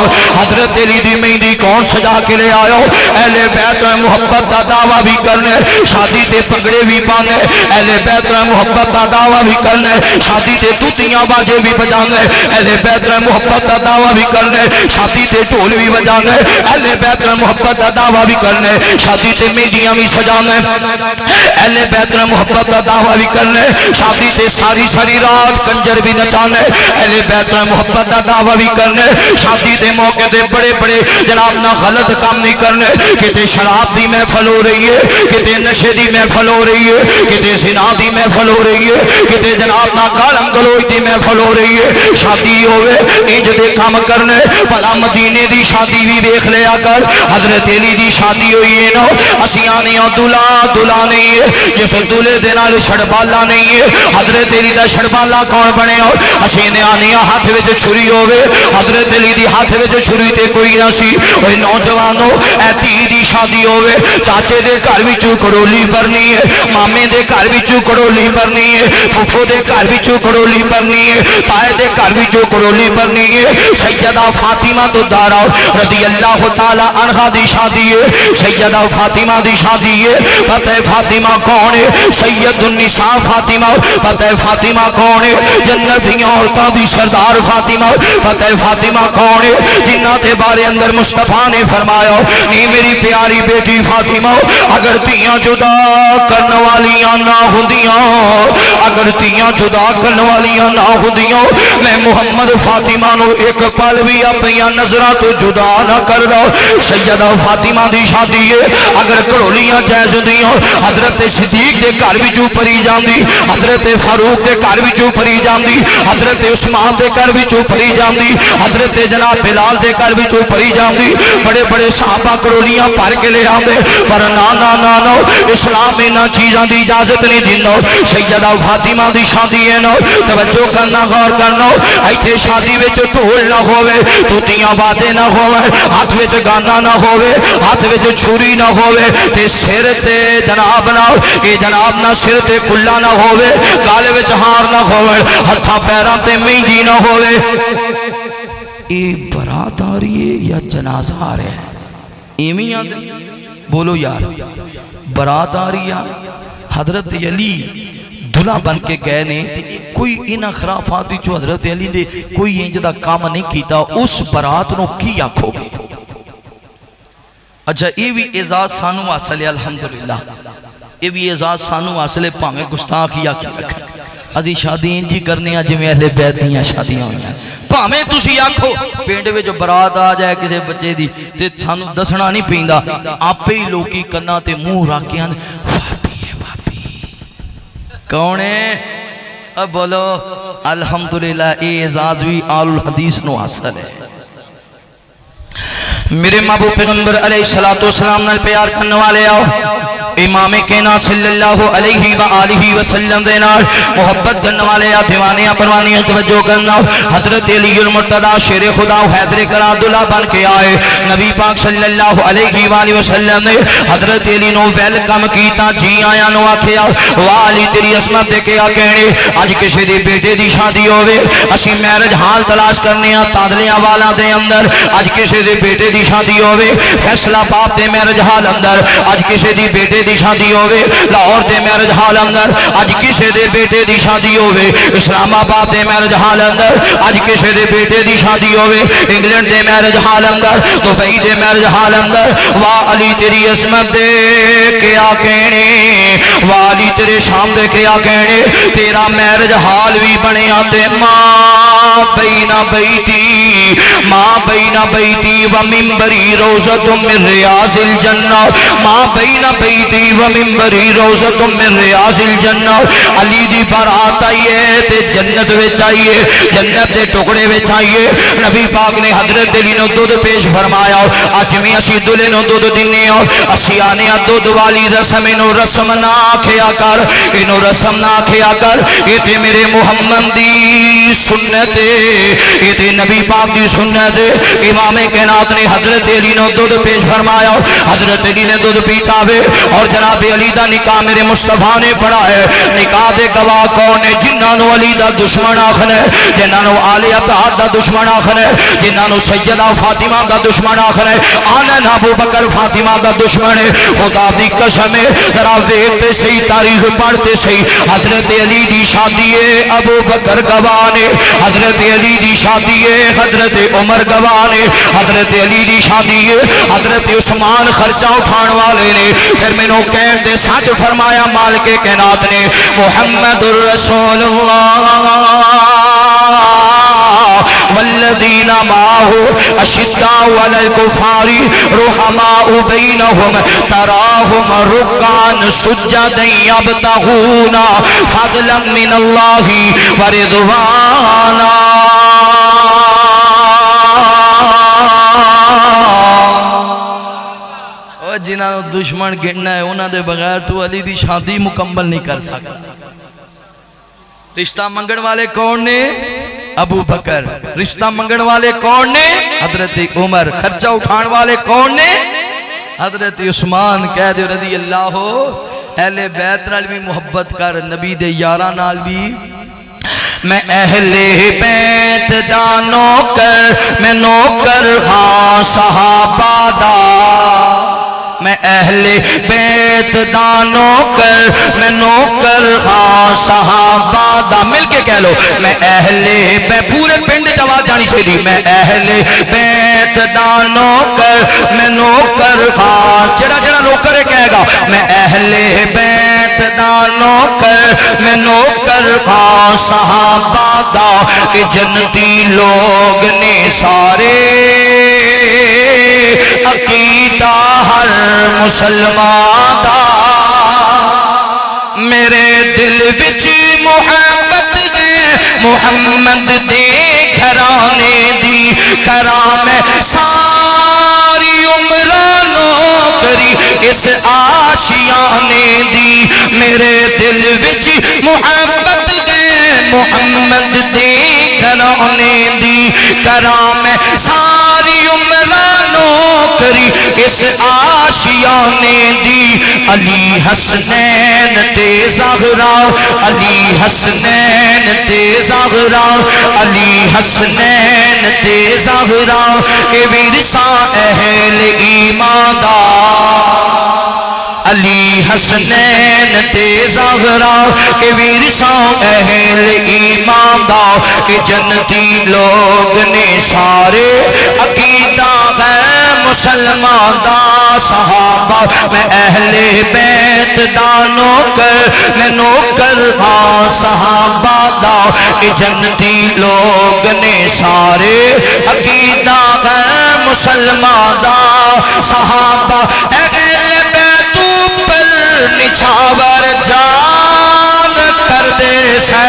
حضرت علی دی مہندی کون سجا کے لے آیا. اہل بیت محبت دا دعویٰ بھی کرنے, شادی تے پگڑے بھی پانے. اہل بیت محبت دا دعویٰ بھی کرنے, شادی تے توتیاں باجے بھی بجانے. اہل بیت محبت دا دعویٰ بھی کرنے, شادی تے ڈھول بھی بجانے. اہل بیت محبت دا دعویٰ بھی کرنے, شادی تے مہندیاں بھی سجانے. اہل بیت محبت دا دعویٰ بھی کرنے, شادی تے ساری ساری رات کنجر بھی نچانے. اہل بیت محبت دا دعویٰ بھی کرنے, شادی دے موقع دے بڑے بڑے جناب نہ غلط کام نہیں کرنے. کتے شراب دی محفل ہو رہی ہے, کتے نشے دی محفل ہو رہی ہے, کتے زنا دی محفل ہو رہی ہے, کتے جناب نہ گالم گلوچ دی محفل ہو رہی ہے. شادی ہوئے انج دے کام کرنے. بھلا مدینے دی شادی بھی دیکھ لیا کر. حضرت علی دی شادی ہوئی ہے نا اسی آنے دلہا دلہا نہیں ہے جس دلہے دے نال چھڑبالا نہیں ہے. حضرت علی دا چھڑبالا کون بنے ہو. اسی نے آنے ہاتھ وچ چھری ہوئے, حضرت علی دی ہاتھ وچ چھری تے کوئی نہ سی. اوے نوجوانوں اے دھی دی شادی ہوئے, چاچے دے گھر وچوں کڑولی بھرنی ہے, مامے دے گھر وچوں کڑولی بھرنی ہے, پھپھو دے گھر وچوں کڑولی بھرنی ہے, تائے دے گھر وچوں کڑولی بھرنی ہے. سیدہ فاطمہ تو دارا رضی اللہ تعالی عنہا دی شادی ہے. سیدہ فاطمہ دی شادی ہے. پتہ فاطمہ کون ہے؟ سید النساء فاطمہ. پتہ فاطمہ کون ہے؟ جنت دی عورتاں دی سردار فاطمہ. پتہ فاطمہ کون ہے؟ جنہ دے بارے اندر مصطفیٰ نے فرمایا نہیں میری پیاری بیٹی فاطمہ اگر تیاں جدا کرن والیاں نہ ہوندیاں اگر تیاں جدا کرن والیاں نہ ہوندیاں میں محمد فاطمہ نو ایک پل بھی اپنی نظراں تو جدا نہ کر دا سیدہ فاطمہ دی شادی ہے اگر کڑولیاں جائز ہوندیاں حضرت صدیق دے گھر وچوں پری جاندی حضرت فاروق دے گھر وچوں پری جاندی حضرت عثمان دے گھر وچوں پری جاندی حضرت جناب بلال دے گھر وچوں پری جاندی بڑے بڑے صحابہ کڑولیاں بھر کے لے آندے پر نا نا نا نا اسلام انہاں چیزاں دی اجازت نہیں دیندا سیدہ فاطمہ دی شادی ہے نا توجہ کرنا غور کرنا ایتھے شادی وچ ڈھول نہ ہوے توتیاں باتیں نہ ہوے ہاتھ وچ گانا نہ ہوے ہاتھ وچ چھری نہ ہوے تے سر تے جناب نہ اے جناب نہ سر تے کھلا نہ ہوے گال وچ ہار نہ ہوے ہتھاں پیراں تے مہندی نہ ہوے اے برات آ رہی ہے یا جنازہ آ رہا ہے ایویں آدھے بولو یار برات آ رہی ہے حضرت علی دلہا بن کے گئے نے کوئی ان خرافاتی جو حضرت علی دے کوئی انجدہ کام نہیں کیتا اس برات نو کی آنکھو گے اچھا یہ بھی اعزاز سانو حاصل ہے الحمدللہ یہ بھی اعزاز سانو حاصل ہے پاہمیں گستاخ یا کی رکھا ازی شادی انجی کرنے ہیں جمیں اہل بیت دیاں شادیاں ہوئی ہیں پاہمیں تُسی آکھو پینڈے میں جو برات آ جائے کسے بچے دی تے سانو دسنا نہیں پیندہ آپ ہی لوکی کرنا تے منہ رکھ کے آنے واپی ہے واپی کون ہے اب بولو الحمدللہ اے اعزاز بھی آل الحدیث نو حاصل ہے میرے محبوب پیغمبر علیہ السلام نال پیار کرنے والے آؤ امام کائنات صلی اللہ علیہ وآلہ وسلم دے نال محبت کرنے والے آ دیوانیاں پروانیاں توجہ کرنا حضرت علی المرتضی شیر خدا حیدر کرا دلہا بن کے آئے نبی پاک صلی اللہ علیہ وآلہ وسلم نے حضرت علی نو ویلکم کیتا جی آیا نو آکھیا والی تیری عظمت دے کے آ کہنے اج کسی دی بیٹے دی شادی ہوئے اسی میرج حال تلاش کرنے آ تادلیاں والا دے اندر اج کسی دی بیٹے دی شادی ہوئے فیصلہ باپ دے میرج حال اندر اج کسی دی بیٹے دی شادی ہوئے لاہور دے میرج حال اندر اج کسی دے بیٹے دی شادی ہوئے اسلام آباد دے میرج حال اندر اج کسی دے بیٹے دی شادی ہوئے انگلینڈ دے میرج حال اندر دبئی دے میرج حال اندر واہ علی تیری عظمت دے کیا کہنے واہ علی تیرے شام دے کیا کہنے تیرا میرج حال بھی بنے آتے ماں بینا بیٹی ماں بینا بیٹی و ممبری روزت من ریاض الجنہ ماں بینا بیٹی و ممبری روزت من ریاض الجنہ علی دی بارات آئیے تے جنت وے چاہیے جنت دے ٹکڑے وے چاہیے نبی پاک نے حضرت علی نو دودھ پیش فرمایا آج میں اسی دلے نو دودھ دینے ہو اسی آنے دودھ والی رسم انو رسم نہ کھیا کر انو رسم نہ کھیا کر یہ تے میرے محمد دی سنت یہ تے نبی پاک دی سنت امام کائنات نے حضرت علی نو دودھ پیش فرمایا حضرت علی نے دودھ پیتا ہوئے اور جناب علی دا نکاح میرے مصطفیٰ نے پڑھا ہے نکاح دے گواہ کون ہے جنہاں نو علی دا دشمن آخر ہے جنہاں نو آلی اطاعت دا دشمن آخر ہے جنہاں نو سیدہ فاطمہ دا دشمن آخر ہے آنن ابو بکر فاطمہ دا دشمن ہے خدا دی قسم ہے ذرا ویکھتے صحیح تاریخ پڑھتے صحیح حضرت علی دی شادی ہے ابو بکر گواہ نے حضرت علی دی شادی ہے حضرت عمر گواہ نے حضرت علی دی شادی ہے حضرت عثمان خرچہ اٹھان والے نے پھر میں نو کہن دے سچ فرمایا مالک کائنات نے محمد الرسول اللہ والذین معه اشداء علی الکفار رحماء بینہم تراہم رکعا سجدا یبتغون فضلا من اللہ ورضوانا جنہاں نو دشمن گھڑنا ہے انہاں دے بغیر تو علی دی شادی مکمل نہیں کر سکتا رشتہ منگن والے کون نے ابو بکر رشتہ منگن والے کون نے حضرت عمر خرچہ اٹھان والے کون نے حضرت عثمان کہہ دے رضی اللہ ہو اہل بیت نال بھی محبت کر نبی دے یاراں نال بھی میں اہل بیت دا نوکر میں نوکر ہاں صحابہ دا میں اہل بیت دانو کر میں نوکر ہاں صحابہ دا مل کے کہہ لو میں اہل بیت پورے پنڈ جواب جانی چاہیے میں اہل بیت دانو کر میں نوکر ہاں جڑا جڑا نوکر ہے کہے گا میں اہل بیت دانو کر میں نوکر ہاں صحابہ دا کہ جنتی لوگ نے سارے عقیدہ ہر مسلمان دا میرے دل وچ محبت ہے محمد دے گھرانے دی کرام ساری عمرہ نوکری اس آشیانے دی میرے دل وچ محبت ہے محمد دے گھرانے دی کرام ساری عمرہ نوکری اس آشیانے دی علی حسنین تے زہرا علی حسنین تے زہرا علی حسنین تے زہرا اے ورثہ اہل ایمان دا علی حسنین تے زہرا اے ورثہ اہل ایمان دا اے جنتی لوگ نے سارے عقیدہ ہے مسلمان دا صحابہ میں اہل بیت دانو کر میں نوکر ہاں صحابہ دا اے جنتی لوگ نے سارے عقیدہ ہے مسلمان دا صحابہ اہل بیت پر نچھاور جان کر دے سے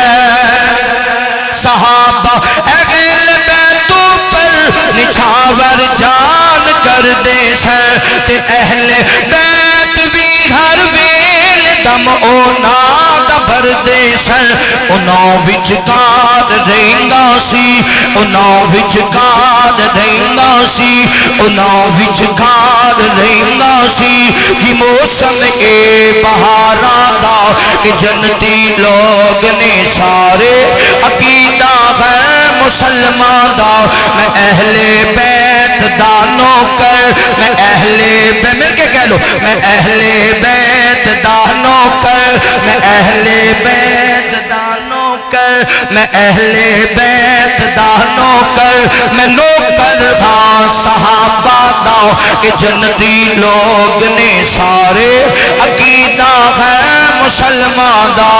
صحابہ اہل بیت پر نچھاور جان کر دے سے تے اہل بیت بھی ہر ویل دم اونا دبر دے سر انہوں وچکار رہنگا سی انہوں وچکار رہنگا سی انہوں وچکار رہنگا سی کہ موسم اے بہاران دا کہ جنتی لوگ نے سارے عقیدہ ہے مسلمان دا میں اہل بیت دانو کر میں اہل بیت مل کے کہہ لو میں اہل بیت دانو کر میں اہل بیت دانو کر میں اہل بیت دانو کر میں نوکر ہاں صحابہ دا کہ جنتی لوگ نے سارے عقیدہ ہے مسلمان دا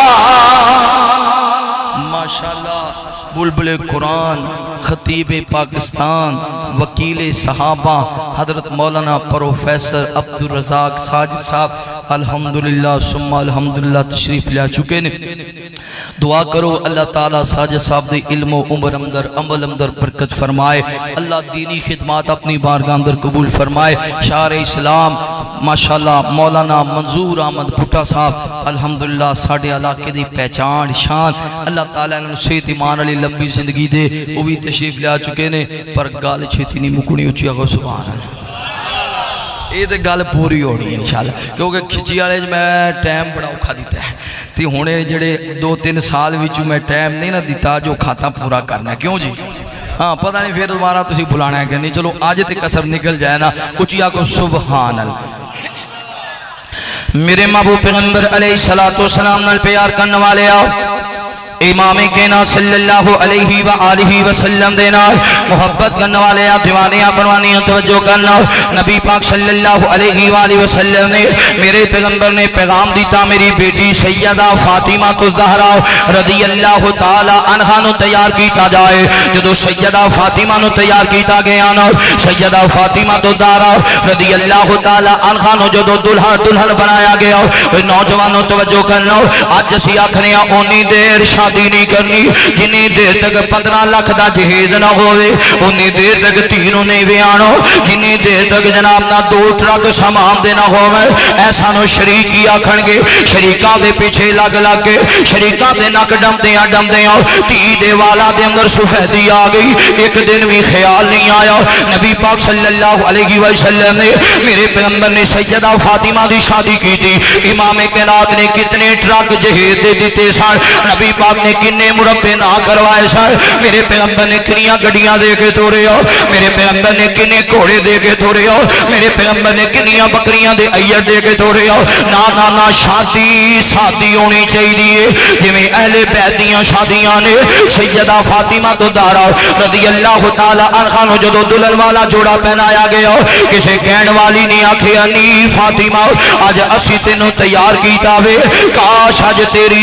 ماشاءاللہ بلبل قرآن خطیب پاکستان وکیل صحابہ حضرت مولانا پروفیسر عبدالرزاق ساجد صاحب الحمدللہ ثم الحمدللہ تشریف لیا چکے نے دعا کرو اللہ تعالیٰ ساجد صاحب دے علم و عمر اندر عمل اندر برکت فرمائے اللہ دینی خدمات اپنی بارگاہ اندر قبول فرمائے شاعر اسلام ماشاءاللہ مولانا منظور احمد بھٹا صاحب الحمدللہ ساڑھے علاقے دی پہچان شان اللہ تعالیٰ نے صحت ایمان علی لمبی زندگی دے وہ بھی تشریف لیا چکے نے پر گال چھتی نہیں مکونی اچھی آگو سبحان اللہ یہ تو گل پوری ہونی ہے انشاءاللہ کیونکہ کھچی والے میں ٹائم بڑا اوکھا دیتا ہے تی ہونے جڑے دو تین سال وچوں میں ٹائم نہیں نہ دیتا جو کھاتا پورا کرنا ہے کیوں جی ہاں پتہ نہیں پھر دوبارہ تسی بلانا ہے کہ نہیں چلو آج تے کسر نکل جائے نا اچھی آگو سبحان اللہ میرے محبوب پیغمبر علیہ السلام نال پیار کرنے والے آؤ امام کینا صلی اللہ علیہ وآلہ وسلم دینا محبت کرنے والے دیوانیاں پروانیاں توجہ کرنا نبی پاک صلی اللہ علیہ وآلہ وسلم نے میرے پیغمبر نے پیغام دیتا میری بیٹی سیدہ فاطمہ کو زہرا رضی اللہ تعالی عنہ نو تیار کیتا جائے جدو سیدہ فاطمہ نو تیار کیتا گیا نا سیدہ فاطمہ تو زہرا رضی اللہ تعالی عنہ نو جدو دلہا دلہن بنایا گیا نوجوانوں توجہ کرنا آج اسی آکھنے اونی دیر شادی نہیں کرنی جنہی دیر تک پندرہ لاکھ دا جہید نہ ہوئے انہی دیر تک تینوں نہیں بیانو جنہی دیر تک جناب نہ دو ٹرک سامان دینا ہوئے ایسا نو شریکی آکھن گے شریکاں دے پیچھے لگ لگ کے شریکاں دے نک ڈم دیاں ڈم دیاں تی دے والا دے اندر سفیدی آگئی ایک دن بھی خیال نہیں آیا نبی پاک صلی اللہ علیہ وسلم نے میرے پیغمبر نے سیدہ فاطمہ دی شادی کی تھی امام کائنات نے کتنے ٹرک جہید دے دیتے سان نبی پاک نے کنے مربے نہ کروائے سائے میرے پیغمبر نے کنیاں گڑیاں دے کے تورے ہو میرے پیغمبر نے کنے گھوڑے دے کے تورے ہو میرے پیغمبر نے کنیاں بکریاں دے ایڑ دے کے تورے ہو نا نا نا شادی شادی ہونی چاہیے جی میں اہل بیت دیاں شادیاں نے سیدہ فاطمہ تو دارا رضی اللہ تعالی عنہ نو جدو دلہن والا جوڑا پہنایا گیا کسے کہن والی نہیں آکھیا نی فاطمہ آج اسی تینوں تیار کیتا وے کاش آج تیری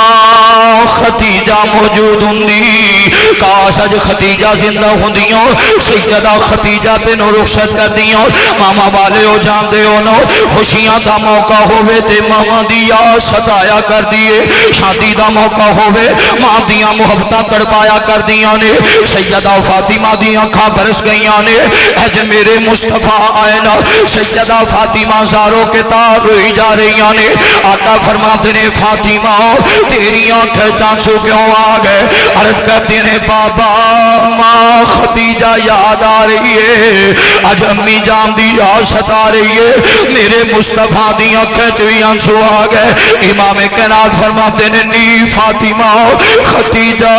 ماں ختیجہ موجود ہوندی کاش آج ختیجہ زندہ ہوندیوں سیدہ ختیجہ تینوں رخصت کر دیوں ماما والے ہو جان دے ہو نو خوشیاں دا موقع ہوئے تے ماما دیا ستایا کر دیئے شادی دا موقع ہوئے ماں دیا محبتہ تڑپایا کر دیا نے سیدہ فاطمہ دیا کھا برس گئیاں نے اج میرے مصطفیٰ آئے نا سیدہ فاطمہ زاروں کے تار روئی جا رہی نے آقا فرماتے نے فاطمہ تیری آنکھیں چانچو کیوں آگئے عرض کرتے نے بابا ماں ختیجہ یاد آ رہی ہے اج امی جان دی یاد ستا رہی ہے میرے مصطفیٰ دی آنکھیں چوئی آنسو آگئے امام کائنات فرماتے نے نی فاطمہ ختیجہ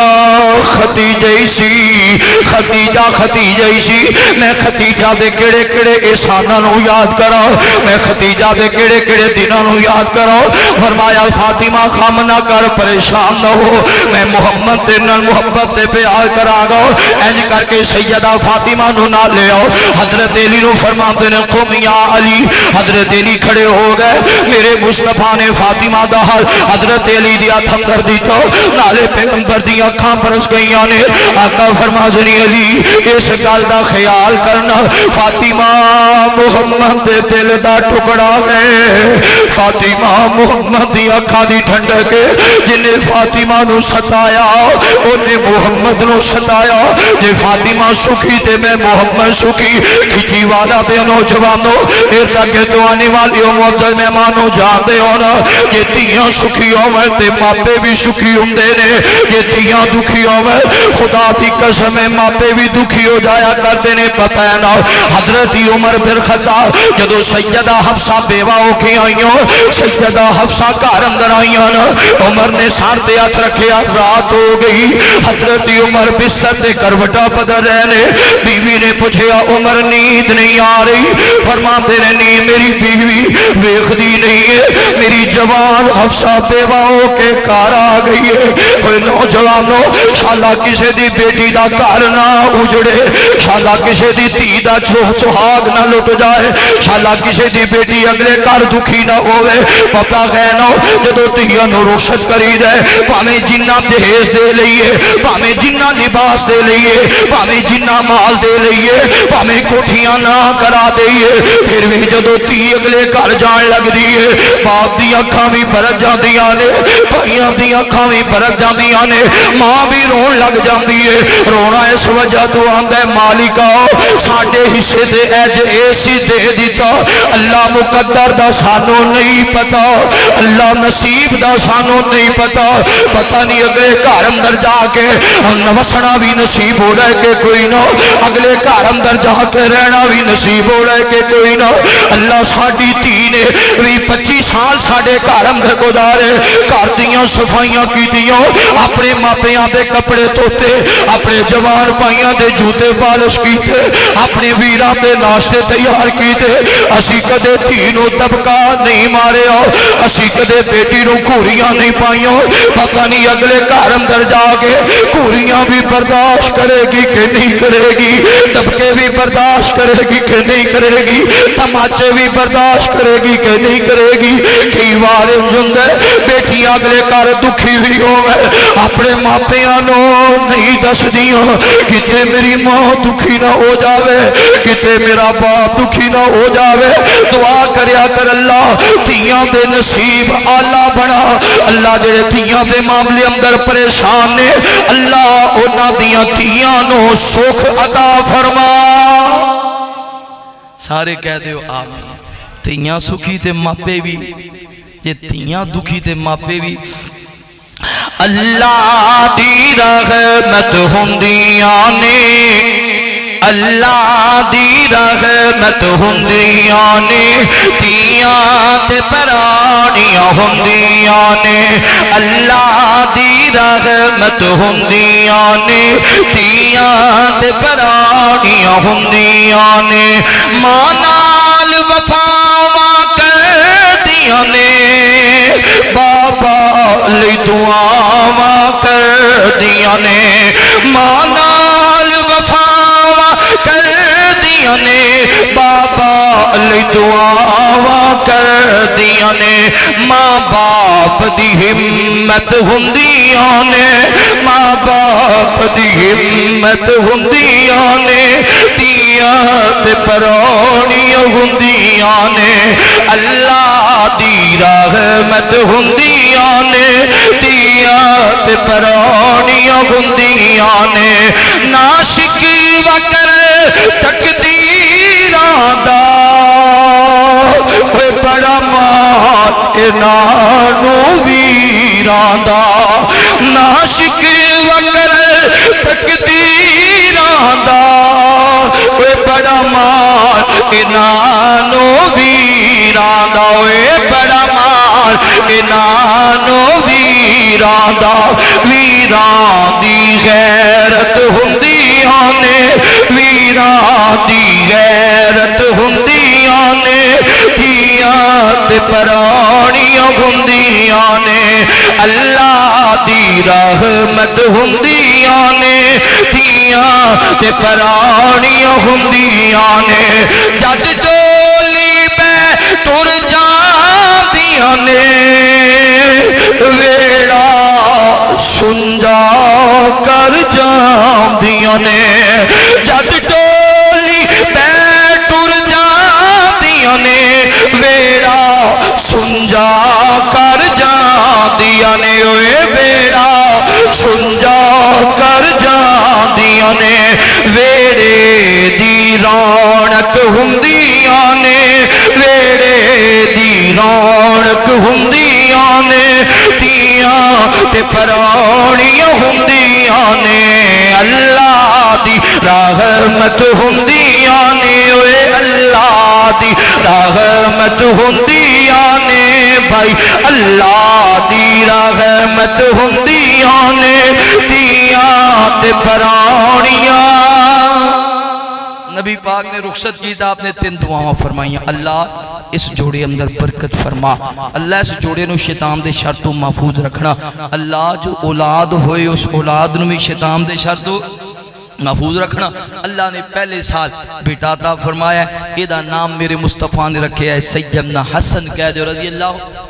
ختیجہ سی ختیجہ ختیجہ سی میں ختیجہ دے کڑے کڑے احساناں نو یاد کرا میں ختیجہ دے کڑے کڑے دنوں نو یاد کرا فرمایا فاطمہ خام نہ کر پریشان نہ ہو میں محمد تے نال محبت تے پیار کرا گا انج کر کے سیدہ فاطمہ نو نہ لے آؤ حضرت علی نو فرماتے نے قم یا علی حضرت علی کھڑے ہو گئے میرے مصطفیٰ نے فاطمہ دا حضرت علی دیا تھمدر دیتا نالے پیغمبر دیا کھاں پرس گئیاں نے آقا فرما دنی علی اس گل دا خیال کرنا فاطمہ محمد دے دل دا ٹکڑا ہے فاطمہ محمد دی اکھا دی ٹھنڈک جنہیں فاطمہ نو ستایا انہیں محمد نو ستایا جے فاطمہ سکھی تے میں محمد سکھی کھچی والا دے نوجوانوں دیر تک تو آنے والی معزز مہمانوں جان دے ہونا یہ تیاں سکھی ہوئے تے ماپے بھی سکھی ہوندے نے یہ تیاں دکھی ہوئے خدا دی قسم ماپے بھی دکھی ہو جایا کرتے نے پتہ ہے نا حضرت عمر بن خطاب جدو سیدہ حفصہ بیوہ ہو کے آئیوں سیدہ حفصہ گھر اندر آئیوں عمر نے سار تے ہاتھ رکھیا رات ہو گئی حضرت عمر بستر تے کروٹا پدر رہنے بیوی نے پوچھیا عمر نیند نہیں آ رہی فرماتے نے نہیں میری بیوی ویکھ دی نہیں ہے میری جوان حفصہ بیوہ ہو کے کار آ گئی ہے کوئی نوجوانوں شالا کسے دی بیٹی دا کار نہ اجڑے شالا کسے دی تی دا چھوہ چھہاگ نہ لٹ جائے شالا کسے دی بیٹی اگلے کار دکھی نہ ہوئے پتا غینو جدو تیاں نو رخصت کری دے پامیں جنہ جہیز دے لئیے پامیں جنہ لباس دے لئیے پامیں جنہ مال دے لئیے پامیں کوٹھیاں نہ کرا دئیے پھر بھی جدو تی اگلے کار جان لگ دیئے باپ دی اکھاں بھی برد جان دیاں نے بھائیاں دی اکھاں بھی برد جان دیاں نے ماں بھی رون لگ جان دیئے رونا اس وجہ تو آندے مالکہ ساڑھے حصے دے ایج ایسی دے دیتا اللہ مقدر دا سانو نہیں پتا اللہ نصیب دا سانو نہیں پتا پتہ نہیں اگلے گھر اندر جا کے نوسنا بھی نصیب ہو رہے کہ کوئی نہ اگلے گھر اندر جا کے رہنا بھی نصیب ہو رہے کہ کوئی نہ اللہ ساڑھی تینے بھی پچی سال ساڑھے گھر اندر گزارے گھر دیاں صفائیاں کی دیاں اپنے ماپیاں دے کپڑے توتے اپنے جوان پائیاں دے جوتے پالش کیتے اپنے ویران دے ناشتے تیار کیتے اسی کدے تینوں طبقہ نہیں مارے ہو اسی کدے بیٹی نو کوریاں نہیں پائیوں پتہ نہیں اگلے گھر اندر جا کے کوریاں بھی برداشت کرے گی کہ نہیں کرے گی طبقے بھی برداشت کرے گی کہ نہیں کرے گی تماچے بھی برداشت کرے گی کہ نہیں کرے گی کئی بار جندے بیٹی اگلے گھر دکھی بھی ہوئے اپنے ماپیاں نو نہیں دس دیاں کتے میری ماں دکھی نہ ہو جاوے کتے میرا باپ دکھی نہ ہو جاوے دعا کریا کر اللہ تیاں دے نصیب آلہ بنا اللہ جڑے تیاں دے معاملے اندر پریشان نے اللہ اونا دیاں تیاں نو سکھ عطا فرما سارے کہہ دیو آمین تیاں سکھی تے ماپے بھی یہ تیاں دکھی تے ماپے بھی اللہ دی رحمت ہوندیاں نے اللہ دی رحمت ہوندیاں نے تیاں تے پرانیاں ہوندیاں نے اللہ دی رحمت ہوندیاں نے تیاں تے پرانیاں ہوندیاں نے ماں نال وفاواں کردیاں نے بابا لئی دعاواں کردیاں نے ماں نال وفاواں کردیاں نے بابا لئی دعاواں کردیاں نے ماں باپ دی ہمت ہوندیاں نے ماں باپ دی ہمت ہوندیاں نے تیاں تے پرانیاں ہوندیاں نے اللہ دی رحمت ہوندیاں نے تیاں تے پرانیاں ہوندیاں نے نا شکوہ کر تقدیراں دا اے بڑا مال انہاں ویراں دا نا شکوہ کر تقدیراں دا اے بڑا مال انہاں ویراں دا اے بڑا مال انہاں ویراں دا ویراں دی غیرت ہوندیاں نے ویراں دی غیرت ہوندیاں نے تیاں تے پرانیاں ہوندیاں نے اللہ دی رحمت ہوندیاں نے تیاں تے پرانیاں ہوندیاں نے جد ڈولی پہ تر جاندیاں نے ویڑا سنجا کر جاندیاں نے جد ڈولی پہ تر جاندیاں نے ویڑا سنجا کر جاندیاں نے اوے ویڑا سنجا کر جاندیاں نے ویڑے دی رونق ہوندیاں نے ویڑے دی رونق ہوندیاں نے تیاں تے پرانیاں ہوندیاں نے اللہ دی رحمت ہوندیاں نے اوے اللہ دی رحمت ہوندیاں نے بھائی اللہ دی رحمت ہوندیاں نے تیاں تے پرانیاں نبی پاک نے رخصت کی تھا آپ نے تین دعاواں فرمائیاں اللہ اس جوڑے اندر برکت فرما اللہ اس جوڑے نو شیطان دے شر تو محفوظ رکھنا اللہ جو اولاد ہوئے اس اولاد نو بھی شیطان دے شر تو محفوظ رکھنا اللہ نے پہلے سال بیٹا عطا فرمایا ہے یہ دا نام میرے مصطفیٰ نے رکھے ہے سیدنا حسن کہہ دے رضی اللہ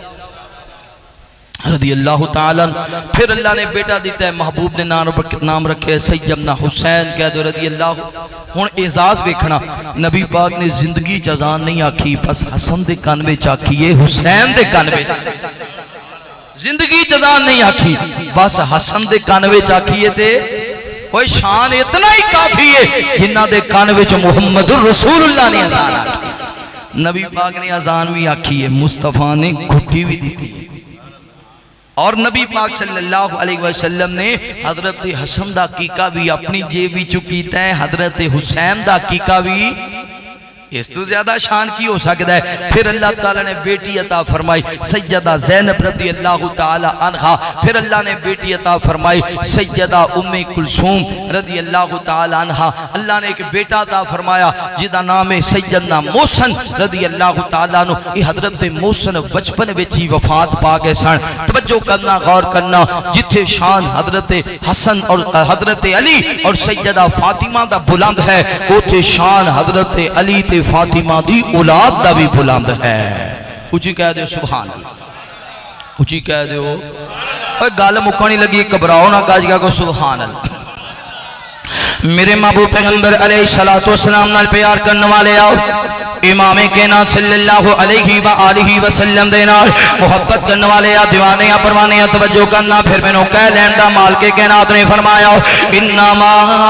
رضی اللہ تعالیٰ پھر اللہ نے بیٹا دیتا ہے محبوب نے نام رکھے ہے سیدنا حسین کہہ دے رضی اللہ ہون اعزاز بیکھنا نبی پاک نے زندگی جزان نہیں آکھی بس حسن دے کانوے چاکیے حسین دے کانوے زندگی جزان نہیں آکھی بس حسن دے کانوے چاکیے تے وہ شان اتنا ہی کافی ہے جنہ دے کانوے جو محمد رسول اللہ نے ازان آکھی نبی پاک نے ازان بھی آکھی ہے مصطفیٰ نے گھٹی بھی دیتی ہے اور نبی پاک صلی اللہ علیہ وسلم نے حضرت حسن دا عقیقہ بھی اپنی جیبی چکیتا ہے حضرت حسین دا عقیقہ بھی اس تو زیادہ شان کی ہو سکتا ہے پھر اللہ تعالیٰ نے بیٹی عطا فرمائی سیدہ زینب رضی اللہ تعالیٰ عنہ پھر اللہ نے بیٹی عطا فرمائی سیدہ ام کلثوم رضی اللہ تعالیٰ عنہ اللہ نے ایک بیٹا عطا فرمایا جدا نام ہے سیدنا محسن رضی اللہ تعالیٰ عنہ یہ حضرت محسن بچپن وچی وفات پا گئے سن توجہ کرنا غور کرنا جتھے شان حضرت حسن اور حضرت علی اور سیدہ فاطمہ دا بلند ہے اوتھے شان حضرت علی تے فاطمہ دی اولاد دا بھی بلند ہے اچھی کہہ دے سبحان اللہ اچھی کہہ دے گال مکانی لگی کبراؤ نہ کاج گا کو سبحان اللہ میرے محبوب پیغمبر علیہ السلام نال پیار کرنے والے آؤ امام کائنات صلی اللہ علیہ وآلہ وسلم دینا محبت کرنے والے آ دیوانے آ پروانے آ توجہ کرنا پھر میں نو کہہ لین دا مال کے کائنات نے فرمایا انما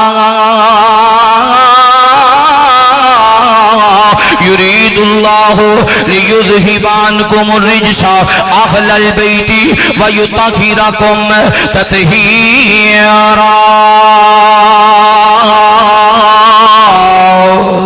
يريد الله ليذهب عنكم الرجس أهل البيت ويطهركم تطهيرا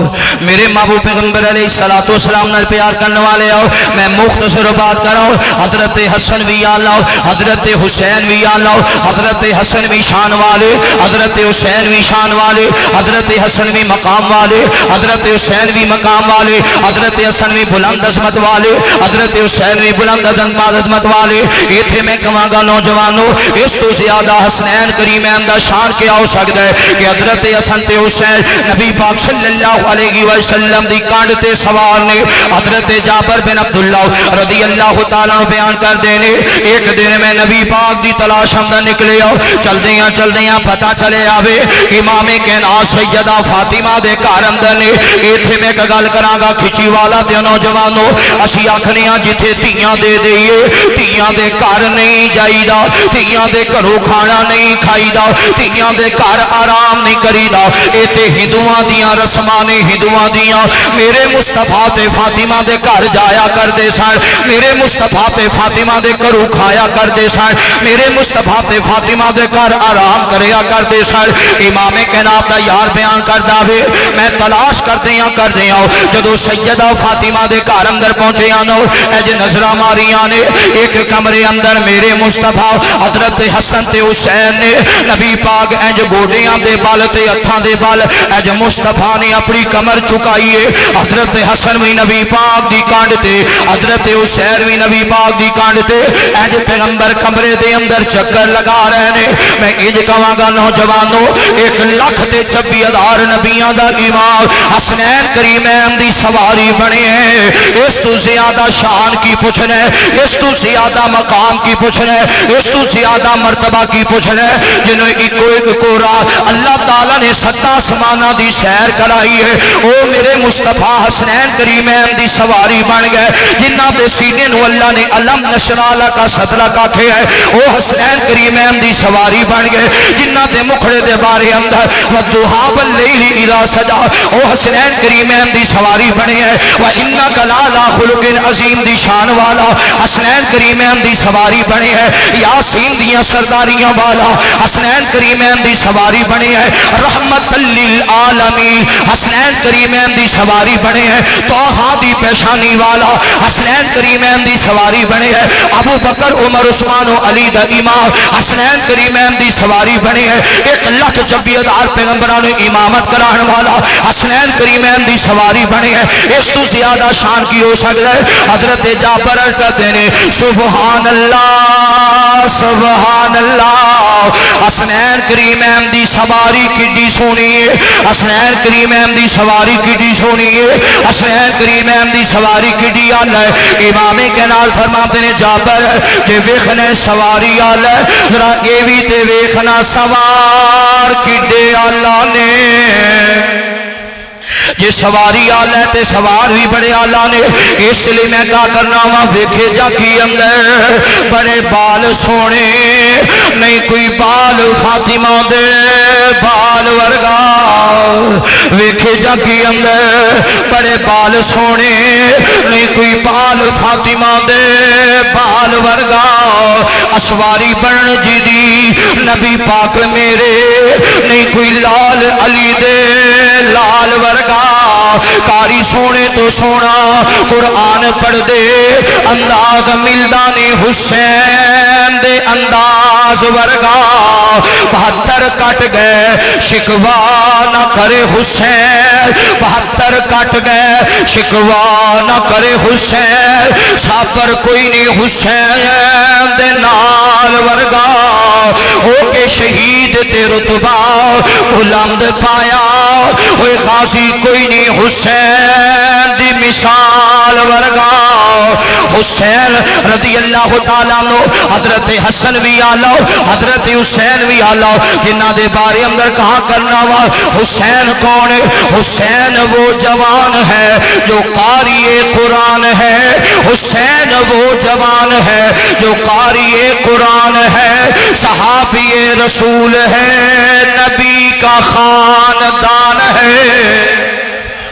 میرے محبوب پیغمبر علیہ الصلوۃ والسلام نال پیار کرنے والے آؤ میں مختصر بات کراؤں حضرت حسن بھی آلاؤ حضرت حسین بھی آلاؤ حضرت حسن بھی شان والے حضرت حسین بھی شان والے حضرت حسن بھی مقام والے حضرت حسین بھی مقام والے حضرت حسن بھی بلند عظمت والے حضرت حسین بھی بلند عظمت والے یہ تھے میں کہاں گا نوجوانوں اس تو زیادہ حسنین کریم احمد شان کیا ہو سکتا ہے کہ حضرت حسن تے حسین نبی پاک صلی اللہ علیہ وسلم دی کانڈ تے سوار نے حضرت جابر بن عبداللہ رضی اللہ تعالیٰ بیان کر دینے ایک دن میں نبی پاک دی تلاش اندر نکلے آؤ چل دیاں چل دیاں پتہ چلے آوے امام کائنات سیدہ فاطمہ دے گھر اندر نے ایتھے میں گل کراں گا کھچی والا تے نوجوانوں اسی آکھنیاں جتھے تیاں دے دئیے تیاں دے گھر نہیں جائی دا تیاں دے گھروں کھانا نہیں کھائی دا تیاں دے گھر آرام نہیں کری دا اے تے ہندوؤں دیاں رسماں ہندوؤں دیاں میرے مصطفیٰ تے فاطمہ دے گھر جایا کر دے سن میرے مصطفیٰ تے فاطمہ دے گھروں کھایا کر دے سن میرے مصطفیٰ تے فاطمہ دے گھر آرام کریا کر دے سن امام کائنات دا یار بیان کردا وے میں تلاش کر دیاں کر دیاں جدو سیدہ فاطمہ دے گھر اندر پہنچے آنو اج نظرہ ماریاں نے ایک کمرے اندر میرے مصطفیٰ حضرت حسن تے حسین نے نبی پاک انج گوڑیاں دے بال تے ہتھاں دے بال اج مصطفیٰ نے اپنی کمر چکائیے حضرت حسن بھی نبی پاک دی کانڈ تے حضرت حسین بھی نبی پاک دی کانڈ تے اج پیغمبر کمرے دے اندر چکر لگا رہے نے میں اج کہاں گا نوجوانوں ایک لاکھ تے چھبی ہزار نبیاں دا امام حسنین کریم احمد دی سواری بنے ہیں اس تو زیادہ شان کی پوچھنا ہے اس تو زیادہ مقام کی پوچھنا ہے اس تو زیادہ مرتبہ کی پوچھنا ہے جنہوں ایک ایک کو راہ اللہ تعالیٰ نے ستا سمانہ دی سیر کرائی ہے او میرے مصطفیٰ حسنین کریم احمد دی سواری بن گئے جنہ دے سینے نو اللہ نے علم نشرالہ کا صدرہ کا کھے ہے او حسنین کریم احمد دی سواری بن گئے جنہ دے مکھڑے دے بارے اندر وَدُّحَابَ اللَّيْلِ اِذَا سَجَا او حسنین کریم احمد دی سواری بنے ہے وَإِنَّكَ لَعَلَىٰ خُلُقٍ عظیم دی شان والا حسنین کریم احمد دی سواری بنے ہے یاسین دیاں سرداریاں والا حسنین کریم احمد دی سواری بنے ہے رحمت للعالمین حسنین کریم احمد دی سواری بنے ہے توحا دی پیشانی والا حسنین کریم احمد دی سواری بنے ہے ابو بکر عمر عثمان و علی دا امام حسنین کریم احمد دی سواری بنے ہے ایک لاکھ چبی ہزار پیغمبران امامت کران والا حسنین کریم احمد دی سواری بنے ہے اس تو زیادہ شان کی ہو سکتا ہے حضرت جابر کہتے ہیں سبحان اللہ سبحان اللہ حسنین کریم احمد دی سواری کڈی سونی ہے حسنین کریم احمد دی سواری کڈی سونی ہے حسنین کریم احمد دی سواری کڈی آلہ ہے امام کائنات فرماتے ہیں جابر کہ ویکھنے سواری آلہ ہے ذرا یہ بھی تے ویکھنا سوار کڈے آلہ نے جی سواری آلہ تے سوار بھی بڑے آلہ نے اس لئے میں کہا کرنا ہوا دیکھے جا کی اندر بڑے بال سونے نہیں کوئی بال فاطمہ دے بال ورگا دیکھے جا کی اندر بڑے بال سونے نہیں کوئی بال فاطمہ دے بال ورگا اسواری بن جی دی نبی پاک میرے نہیں کوئی لال علی دے لال ورگا کاری سونے تو سونا قرآن پڑھ دے انداز ملدانی حسین دے انداز ورگا بہتر کٹ گئے شکوا نہ کرے حسین بہتر کٹ گئے شکوا نہ کرے حسین سافر کوئی نہیں حسین دے نال ورگا ہو کے شہید تے رتبہ بلند پایا ہوئے غازی کوئی نہیں حسین دی مثال ورگا حسین رضی اللہ تعالیٰ عنہ حضرت حسن بھی آلہ حضرت حسین بھی آلہ جنہ دے بارے اندر کہاں کرنا وا حسین کون ہے حسین وہ جوان ہے جو قاری قرآن ہے حسین وہ جوان ہے جو قاری قرآن ہے صحابی رسول ہے نبی کا خاندان ہے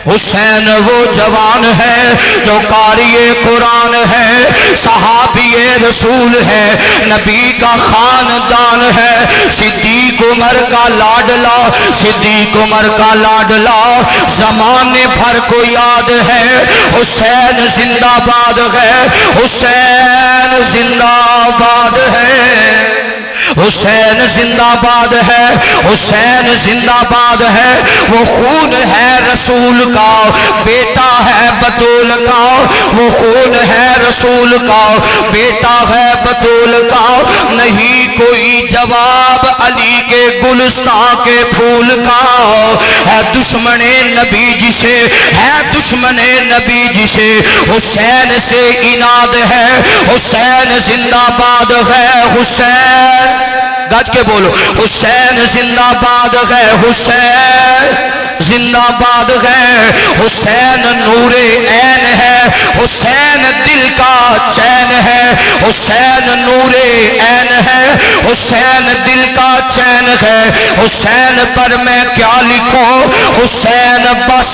حسین وہ جوان ہے جو قاری قرآن ہے، صحابی رسول ہے، نبی کا خاندان ہے، صدیق عمر کا لاڈلا، صدیق عمر کا لاڈلا زمانے بھر کو یاد ہے۔ حسین زندہ باد ہے، حسین زندہ باد ہے، حسین زندہ باد ہے، حسین زندہ باد ہے۔ وہ خون ہے رسول کا، بیٹا ہے بطول کا، وہ خون ہے رسول کا، بیٹا ہے بطول کا۔ نہیں کوئی جواب علی کے گلستان کے پھول کا، ہے دشمن نبی جسے، ہے دشمن نبی جسے حسین سے اناد ہے۔ حسین زندہ باد ہے، حسین گج کے بولو، حسین زندہ باد ہے، حسین زندہ باد ہے۔ حسین نور عین ہے، حسین دل کا چین ہے، حسین نور عین ہے، حسین دل کا چین ہے۔ حسین پر میں کیا لکھوں، حسین بس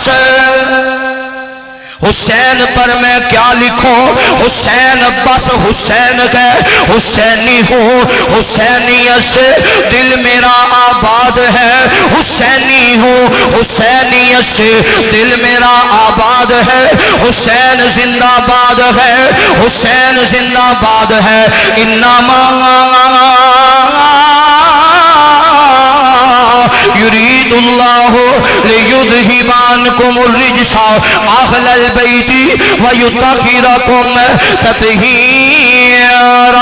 حسین پر میں کیا لکھوں، حسین بس حسین ہے۔ حسینی ہوں، حسینیت سے دل میرا آباد ہے، حسینی ہوں، حسینیت سے دل میرا آباد ہے۔ حسین زندہ باد ہے، حسین زندہ باد ہے۔ انما یرید اللہ لیذہب عنکم الرجس اہل البیت ویطہرکم تطہیرا۔